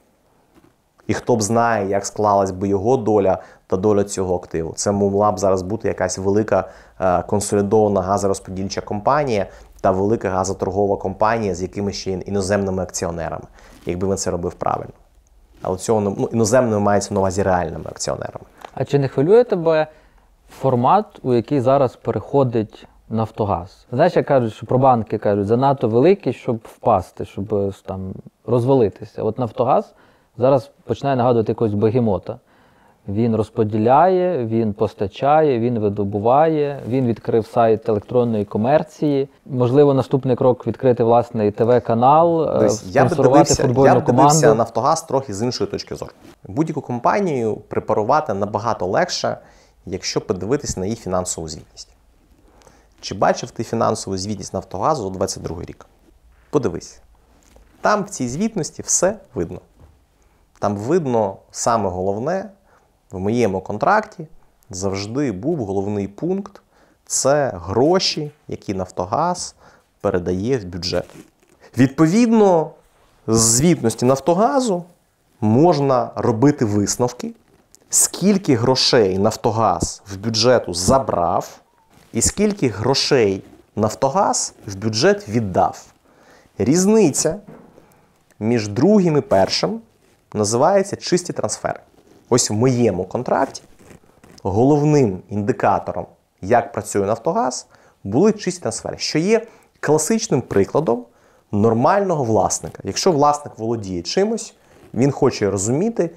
І хто б знає, як склалась би його доля та доля цього активу. Це могла б зараз бути якась велика е, консолідована газорозподільча компанія та велика газоторгова компанія з якимись ще іноземними акціонерами, якби він це робив правильно. Але цього, ну, іноземною мається на увазі реальними акціонерами. А чи не хвилює тебе формат, у який зараз переходить Нафтогаз? Знаєш, як кажуть, що про банки кажуть, занадто великий, щоб впасти, щоб там розвалитися. От Нафтогаз зараз починає нагадувати якогось бегемота. Він розподіляє, він постачає, він видобуває, він відкрив сайт електронної комерції. Можливо, наступний крок – відкрити власний те ве-канал, спонсорувати футбольну я б команду. дивився Нафтогаз трохи з іншої точки зору. Будь-яку компанію препарувати набагато легше, якщо подивитись на її фінансову звітність. Чи бачив ти фінансову звітність Нафтогазу за двадцять другий рік? Подивись. Там в цій звітності все видно. Там видно саме головне, в моєму контракті завжди був головний пункт – це гроші, які Нафтогаз передає в бюджет. Відповідно, з звітності Нафтогазу можна робити висновки, скільки грошей Нафтогаз в бюджету забрав і скільки грошей Нафтогаз в бюджет віддав. Різниця між другим і першим називається чисті трансфери. Ось в моєму контракті головним індикатором, як працює Нафтогаз, були чисті трансфери, що є класичним прикладом нормального власника. Якщо власник володіє чимось, він хоче розуміти,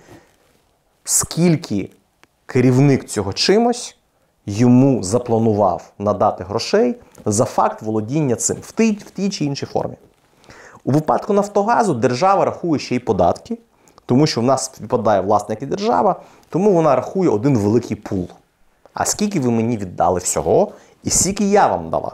скільки керівник цього чимось йому запланував надати грошей за факт володіння цим в тій, в тій чи іншій формі. У випадку Нафтогазу держава рахує ще й податки, тому що в нас співпадає власник і держава, тому вона рахує один великий пул. А скільки ви мені віддали всього, і скільки я вам дала?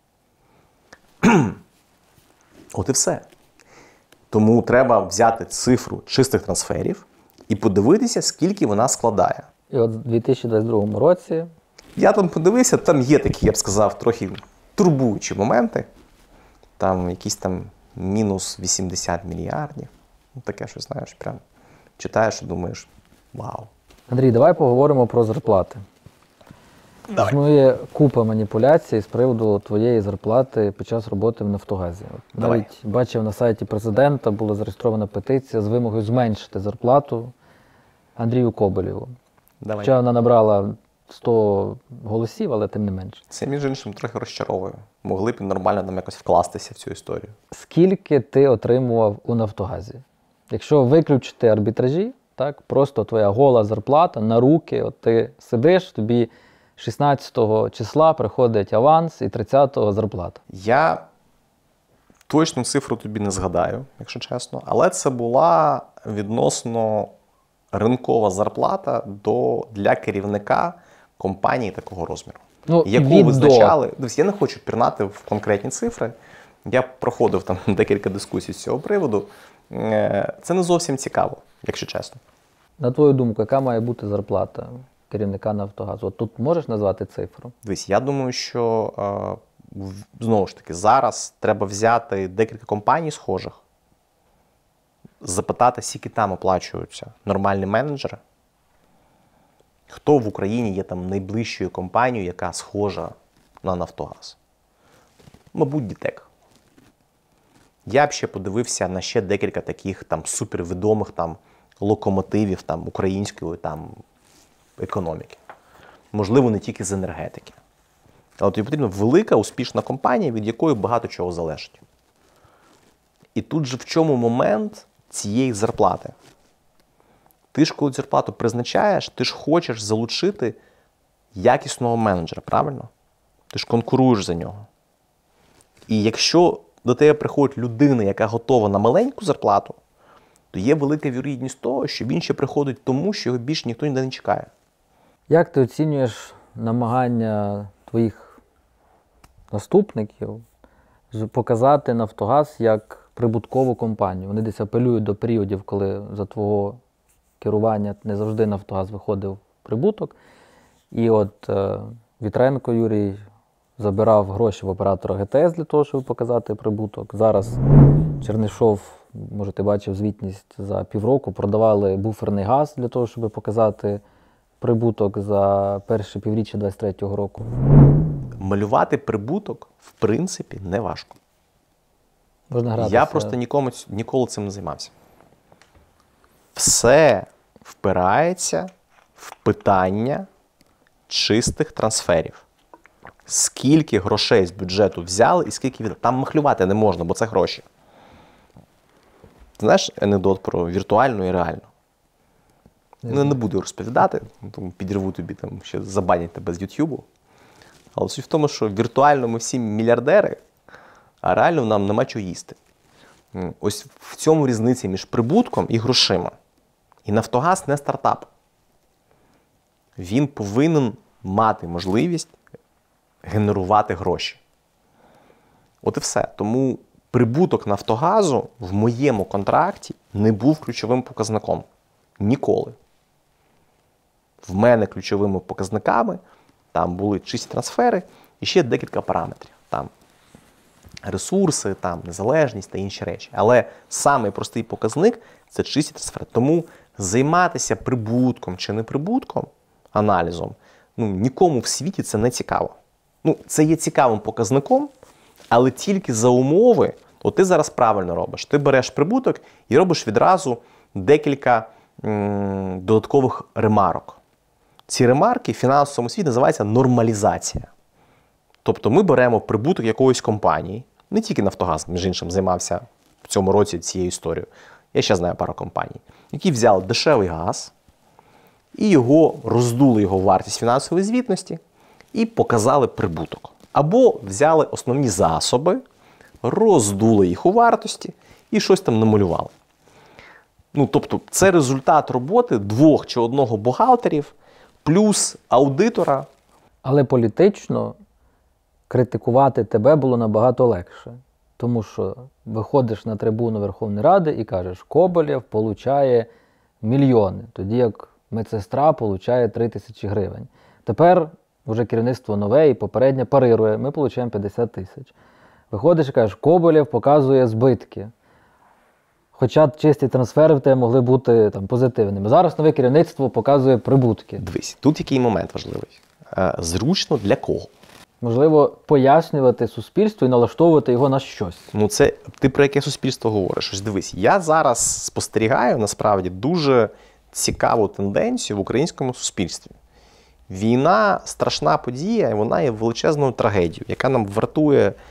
От і все. Тому треба взяти цифру чистих трансферів і подивитися, скільки вона складає. І от у дві тисячі двадцять другому році... Я там подивився, там є такі, я б сказав, трохи турбуючі моменти. Там якісь там мінус вісімдесят мільярдів. Ну, таке щось, знаєш, прям читаєш і думаєш, вау. Андрій, давай поговоримо про зарплати. Давай. Існує купа маніпуляцій з приводу твоєї зарплати під час роботи в Нафтогазі. От Давай. навіть бачив на сайті президента, була зареєстрована петиція з вимогою зменшити зарплату Андрію Коболєву. Давай. Хоча вона набрала сто голосів, але тим не менше. Це, між іншим, трохи розчаровує. Могли б нормально там якось вкластися в цю історію. Скільки ти отримував у Нафтогазі? Якщо виключити арбітражі, так, просто твоя гола зарплата на руки, от ти сидиш, тобі шістнадцятого числа приходить аванс і тридцятого зарплата. Я точну цифру тобі не згадаю, якщо чесно, але це була відносно ринкова зарплата до, для керівника компанії такого розміру. Ну, яку від визначали. До. Я не хочу пірнати в конкретні цифри. Я проходив там декілька дискусій з цього приводу. Це не зовсім цікаво, якщо чесно. На твою думку, яка має бути зарплата керівника Нафтогазу? От тут можеш назвати цифру? Дивись, я думаю, що знову ж таки зараз треба взяти декілька компаній схожих, запитати, скільки там оплачуються нормальні менеджери, хто в Україні є там найближчою компанією, яка схожа на Нафтогаз. Мабуть, Дітек. Я б ще подивився на ще декілька таких там супервідомих там локомотивів там української там економіки. Можливо, не тільки з енергетики. Але тобі потрібна велика, успішна компанія, від якої багато чого залежить. І тут же в чому момент цієї зарплати? Ти ж, коли зарплату призначаєш, ти ж хочеш залучити якісного менеджера, правильно? Ти ж конкуруєш за нього. І якщо до тебе приходить людина, яка готова на маленьку зарплату, то є велика вірогідність того, що він ще приходить тому, що його більше ніхто ніде не чекає. Як ти оцінюєш намагання твоїх наступників показати «Нафтогаз» як прибуткову компанію? Вони десь апелюють до періодів, коли за твого керування не завжди «Нафтогаз» виходив прибуток. І от е, Вітренко Юрій забирав гроші в оператора ге те ес для того, щоб показати прибуток. Зараз Чернишов, може ти бачив звітність, за півроку продавали буферний газ для того, щоб показати прибуток за перше півріччя двадцять третього року. Малювати прибуток, в принципі, не важко. Можна гратися. Я просто нікому, ніколи цим не займався. Все впирається в питання чистих трансферів. Скільки грошей з бюджету взяли і скільки віддали. Там махлювати не можна, бо це гроші. Знаєш анекдот про віртуальну і реальну? Не ну, не буду розповідати, тому підірву тобі, там, ще забанять тебе з Ютубу. Але суть в тому, що віртуально ми всі мільярдери, а реально нам нема чого їсти. Ось в цьому різниця між прибутком і грошима. І «Нафтогаз» не стартап. Він повинен мати можливість генерувати гроші. От і все. Тому прибуток «Нафтогазу» в моєму контракті не був ключовим показником. Ніколи. В мене ключовими показниками там були чисті трансфери і ще декілька параметрів. Там ресурси, там незалежність та інші речі. Але самий простий показник – це чисті трансфери. Тому займатися прибутком чи неприбутком, аналізом, ну, нікому в світі це не цікаво. Ну, це є цікавим показником, але тільки за умови, от ти зараз правильно робиш. Ти береш прибуток і робиш відразу декілька м, додаткових ремарок. Ці ремарки в фінансовому світі називаються нормалізація. Тобто ми беремо прибуток якоїсь компанії, не тільки «Нафтогаз», між іншим, займався в цьому році цією історією. Я ще знаю пару компаній, які взяли дешевий газ і його роздули його вартість фінансової звітності і показали прибуток. Або взяли основні засоби, роздули їх у вартості і щось там намалювали. Ну, тобто це результат роботи двох чи одного бухгалтерів плюс аудитора. Але політично критикувати тебе було набагато легше. Тому що виходиш на трибуну Верховної Ради і кажеш, Коболєв получає мільйони, тоді як медсестра получає три тисячі гривень. Тепер вже керівництво нове і попереднє парирує, ми получаємо п'ятдесят тисяч. Виходиш і кажеш, Коболєв показує збитки. Хоча чисті трансфери в тебе могли бути там, позитивними. Зараз нове керівництво показує прибутки. Дивись, тут який момент важливий. Зручно для кого? Можливо, пояснювати суспільству і налаштовувати його на щось. Ну це, ти про яке суспільство говориш? Ось дивись, я зараз спостерігаю, насправді, дуже цікаву тенденцію в українському суспільстві. Війна – страшна подія, і вона є величезною трагедією, яка нам вартує е,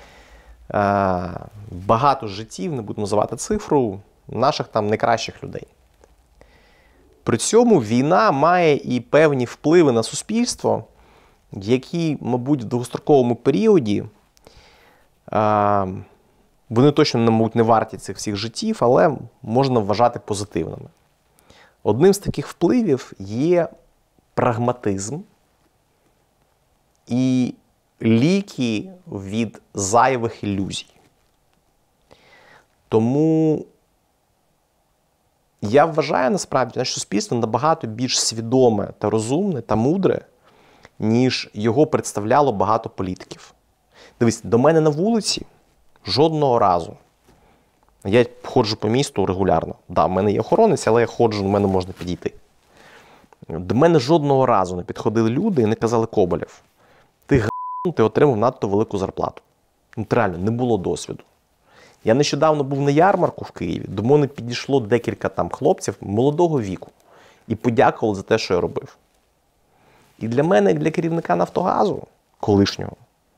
багато життів, не буду називати цифру, наших там найкращих людей. При цьому війна має і певні впливи на суспільство, які, мабуть, в довгостроковому періоді, е, вони точно, мабуть, не варті цих всіх життів, але можна вважати позитивними. Одним з таких впливів є прагматизм і ліки від зайвих ілюзій. Тому я вважаю, насправді, що суспільство набагато більш свідоме та розумне та мудре, ніж його представляло багато політиків. Дивись, до мене на вулиці жодного разу. Я ходжу по місту регулярно. Да, в мене є охоронець, але я ходжу, до мене можна підійти. До мене жодного разу не підходили люди і не казали, Коболєв, ти г***н, ти отримав надто велику зарплату. Ну, реально, не було досвіду. Я нещодавно був на ярмарку в Києві, до мене підійшло декілька там хлопців молодого віку і подякували за те, що я робив. І для мене, як для керівника «Нафтогазу», колишнього,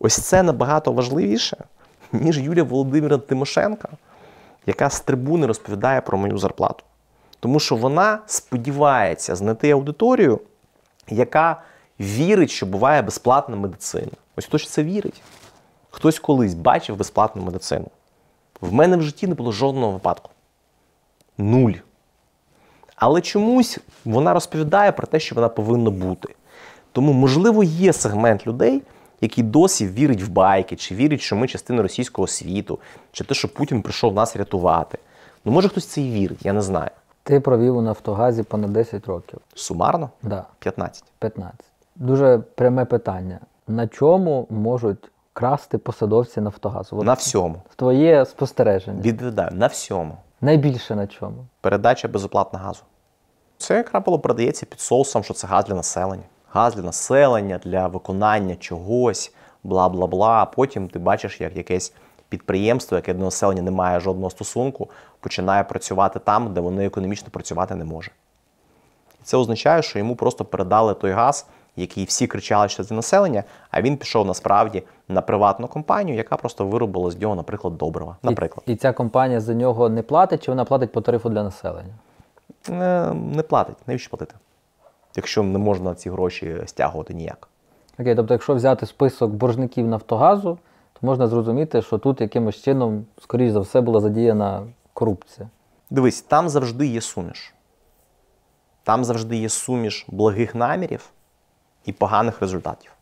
Ось це набагато важливіше, ніж Юлія Володимирівна Тимошенко, яка з трибуни розповідає про мою зарплату. Тому що вона сподівається знайти аудиторію, яка вірить, що буває безплатна медицина. Ось хто ж це вірить? Хтось колись бачив безплатну медицину. В мене в житті не було жодного випадку. Нуль. Але чомусь вона розповідає про те, що вона повинна бути. Тому, можливо, є сегмент людей, які досі вірять в байки, чи вірять, що ми частина російського світу, чи те, що Путін прийшов нас рятувати. Ну, може, хтось це і вірить, я не знаю. Ти провів у Нафтогазі понад десять років. Сумарно? Да. п'ятнадцять. п'ятнадцять. Дуже пряме питання. На чому можуть красти посадовці Нафтогазу? От На всьому. твоє спостереження. Відповідаю, на всьому. Найбільше на чому? Передача безоплатного газу. Це якраз було продається під соусом, що це газ для населення. Газ для населення, для виконання чогось, бла-бла-бла. А потім ти бачиш, як якесь підприємство, яке до населення не має жодного стосунку, починає працювати там, де воно економічно працювати не може. І це означає, що йому просто передали той газ, який всі кричали, що це для населення, а він пішов насправді на приватну компанію, яка просто виробила з нього, наприклад, добрива. Наприклад. І, і ця компанія за нього не платить, чи вона платить по тарифу для населення? Не, не платить. Навіщо платити? Якщо не можна ці гроші стягувати ніяк. Окей, тобто якщо взяти список боржників Нафтогазу, то можна зрозуміти, що тут якимось чином, скоріш за все, була задіяна корупція. Дивись, там завжди є суміш. Там завжди є суміш благих намірів і поганих результатів.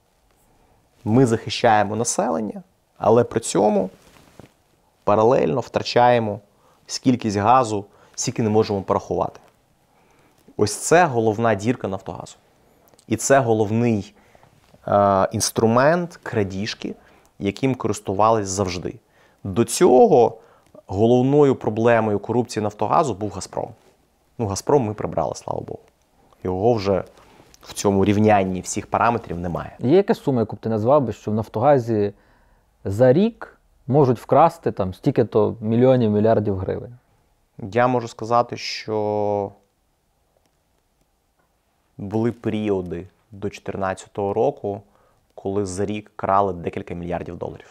Ми захищаємо населення, але при цьому паралельно втрачаємо скількись газу, скільки не можемо порахувати. Ось це головна дірка Нафтогазу. І це головний е, інструмент крадіжки, яким користувались завжди. До цього головною проблемою корупції Нафтогазу був Газпром. Ну, Газпром ми прибрали, слава Богу. Його вже в цьому рівнянні всіх параметрів немає. Є якась сума, яку б ти назвав би, що в Нафтогазі за рік можуть вкрасти там стільки-то мільйонів, мільярдів гривень? Я можу сказати, що були періоди до дві тисячі чотирнадцятого року, коли за рік крали декілька мільярдів доларів.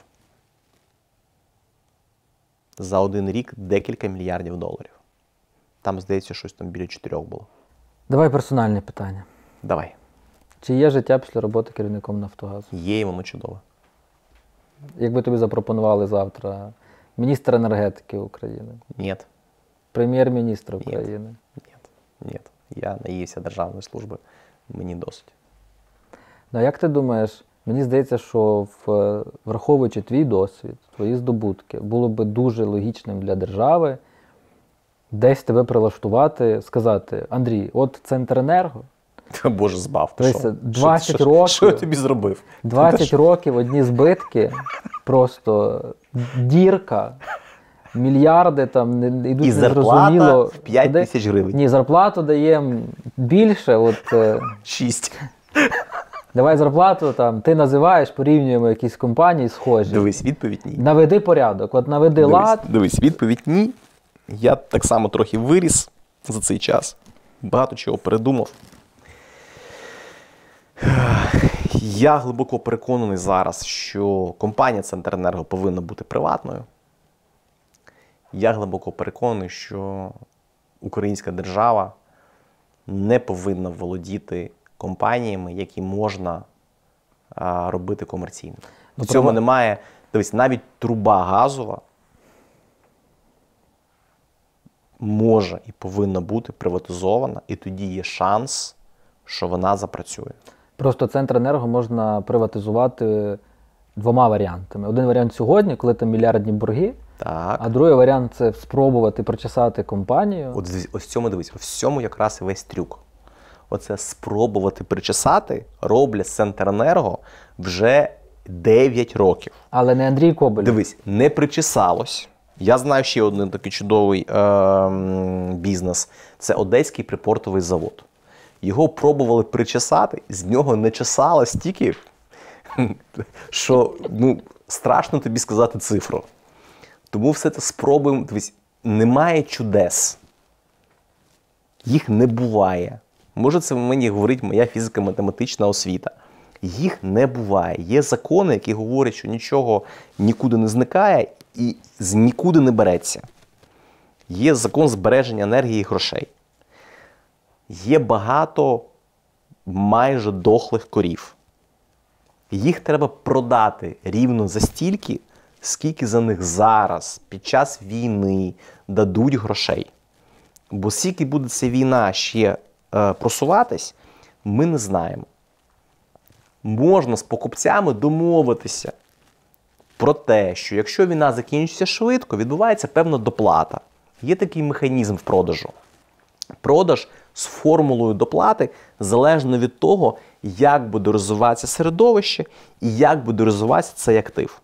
За один рік декілька мільярдів доларів. Там, здається, щось там біля чотирьох було. Давай персональне питання. Давай. Чи є життя після роботи керівником Нафтогазу? Є і воно чудове. Якби тобі запропонували завтра міністр енергетики України, Ні. прем'єр-міністр України? Ні. Ні. Я наївся державної служби. Мені досить. Ну, а як ти думаєш, мені здається, що в, враховуючи твій досвід, твої здобутки, було би дуже логічним для держави десь тебе прилаштувати, сказати: Андрій, от Центренерго, Боже, збав. Ти тобто що? двадцять Що- років, Що я тобі зробив? двадцять років одні збитки, просто дірка, мільярди там не йдуть І зарплата незрозуміло. в п'ять куди. тисяч гривень. Ні, зарплату даємо більше. От, е, Шість. давай зарплату, там, ти називаєш, порівнюємо якісь компанії схожі. Дивись, відповідь ні. Наведи порядок, от наведи Дивись, лад. дивись, відповідь ні. Я так само трохи виріс за цей час. Багато чого передумав. Я глибоко переконаний зараз, що компанія Центренерго повинна бути приватною. Я глибоко переконаний, що українська держава не повинна володіти компаніями, які можна а, робити комерційними. Ну, В цьому права- немає, дивись, навіть труба газова може і повинна бути приватизована, і тоді є шанс, що вона запрацює. Просто Центренерго можна приватизувати двома варіантами. Один варіант сьогодні, коли там мільярдні борги, Так. а другий варіант – це спробувати причесати компанію. От з- ось в цьому дивись, ось в цьому якраз і весь трюк. Оце спробувати причесати роблять Центренерго вже дев'ять років. Але не Андрій Коболєв. Дивись, не причесалось. Я знаю ще один такий чудовий е- м, бізнес. Це Одеський припортовий завод. Його пробували причесати, з нього не чесало стільки, що ну, страшно тобі сказати цифру. Тому все це спробуємо. Дивись, немає чудес. Їх не буває. Може, це мені говорить моя фізико-математична освіта. Їх не буває. Є закони, які говорять, що нічого нікуди не зникає і з нікуди не береться. Є закон збереження енергії і грошей. Є багато майже дохлих корів. Їх треба продати рівно за стільки, скільки за них зараз, під час війни, дадуть грошей. Бо скільки буде ця війна ще е, просуватись, ми не знаємо. Можна з покупцями домовитися про те, що якщо війна закінчиться швидко, відбувається певна доплата. Є такий механізм в продажу. Продаж з формулою доплати залежно від того, як буде розвиватися середовище і як буде розвиватися цей актив.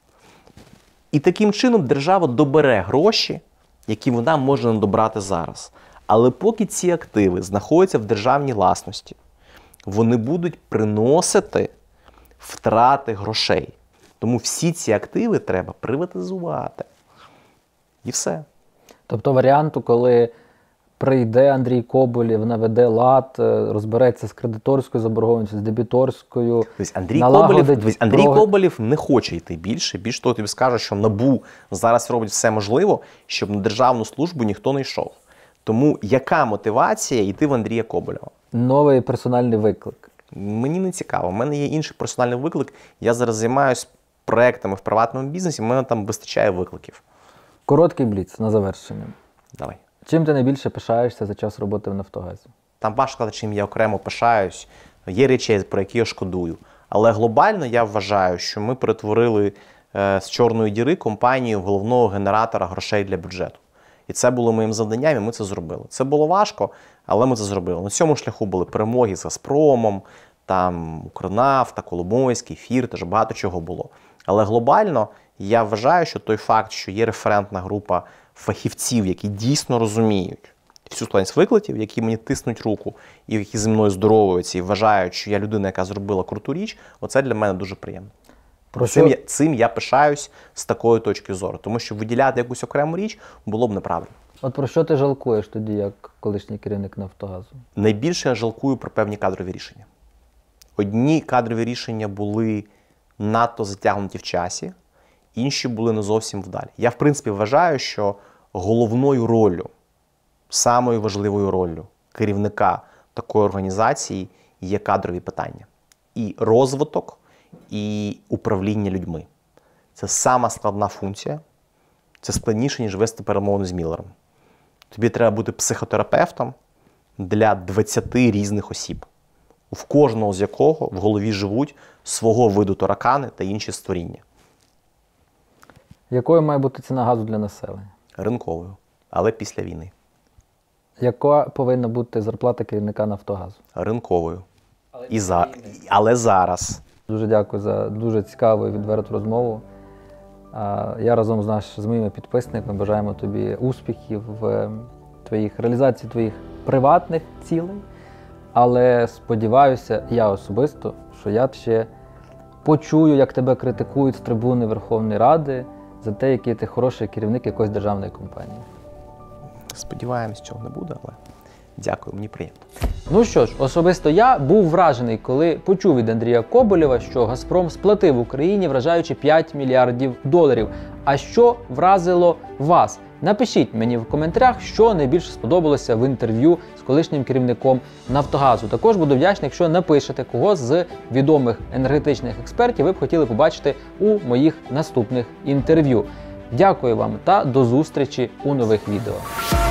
І таким чином держава добере гроші, які вона може не добрати зараз. Але поки ці активи знаходяться в державній власності, вони будуть приносити втрати грошей. Тому всі ці активи треба приватизувати. І все. Тобто варіанту, коли прийде Андрій Коболєв, наведе лад, розбереться з кредиторською заборгованістю, з дебіторською. Тобто Андрій Коболєв, тобто Андрій Коболєв не хоче йти більше. Більш того, тобі скаже, що НАБУ зараз робить все можливе, щоб на державну службу ніхто не йшов. Тому яка мотивація йти в Андрія Коболєва? Новий персональний виклик. Мені не цікаво. У мене є інший персональний виклик. Я зараз займаюся проектами в приватному бізнесі, в мене там вистачає викликів. Короткий бліц на завершення. Давай. Чим ти найбільше пишаєшся за час роботи в Нафтогазі? Там важко сказати, чим я окремо пишаюсь. Є речі, про які я шкодую. Але глобально я вважаю, що ми перетворили е, з чорної діри компанію в головного генератора грошей для бюджету. І це було моїм завданням, і ми це зробили. Це було важко, але ми це зробили. На цьому шляху були перемоги з Газпромом, там Укрнафта, Коломойський, Фірташ, багато чого було. Але глобально я вважаю, що той факт, що є референтна група фахівців, які дійсно розуміють всю складність викликів, які мені тиснуть руку і які зі мною здоровуються і вважають, що я людина, яка зробила круту річ, оце для мене дуже приємно. Про цим, що... я, цим я пишаюсь з такої точки зору, тому що виділяти якусь окрему річ було б неправильно. От про що ти жалкуєш тоді, як колишній керівник Нафтогазу? Найбільше я жалкую про певні кадрові рішення. Одні кадрові рішення були надто затягнуті в часі, інші були не зовсім вдалі. Я, в принципі, вважаю, що головною роллю, самою важливою роллю керівника такої організації є кадрові питання. І розвиток, і управління людьми. Це сама складна функція. Це складніше, ніж вести перемовини з Міллером. Тобі треба бути психотерапевтом для двадцяти різних осіб, в кожного з якого в голові живуть свого виду таракани та інші створіння. Якою має бути ціна газу для населення? Ринковою, але після війни. Яка повинна бути зарплата керівника Нафтогазу? Ринковою. Але, І за... але зараз. Дуже дякую за дуже цікаву і відверту розмову. Я разом з, наш, з моїми підписниками бажаємо тобі успіхів в твоїх реалізації твоїх приватних цілей. Але сподіваюся, я особисто, що я ще почую, як тебе критикують з трибуни Верховної Ради за те, який ти хороший керівник якоїсь державної компанії. Сподіваємось, цього не буде, але дякую, мені приємно. Ну що ж, особисто я був вражений, коли почув від Андрія Коболєва, що Газпром сплатив Україні вражаючи п'ять мільярдів доларів. А що вразило вас? Напишіть мені в коментарях, що найбільше сподобалося в інтерв'ю з колишнім керівником Нафтогазу. Також буду вдячний, якщо напишете, кого з відомих енергетичних експертів ви б хотіли побачити у моїх наступних інтерв'ю. Дякую вам та до зустрічі у нових відео.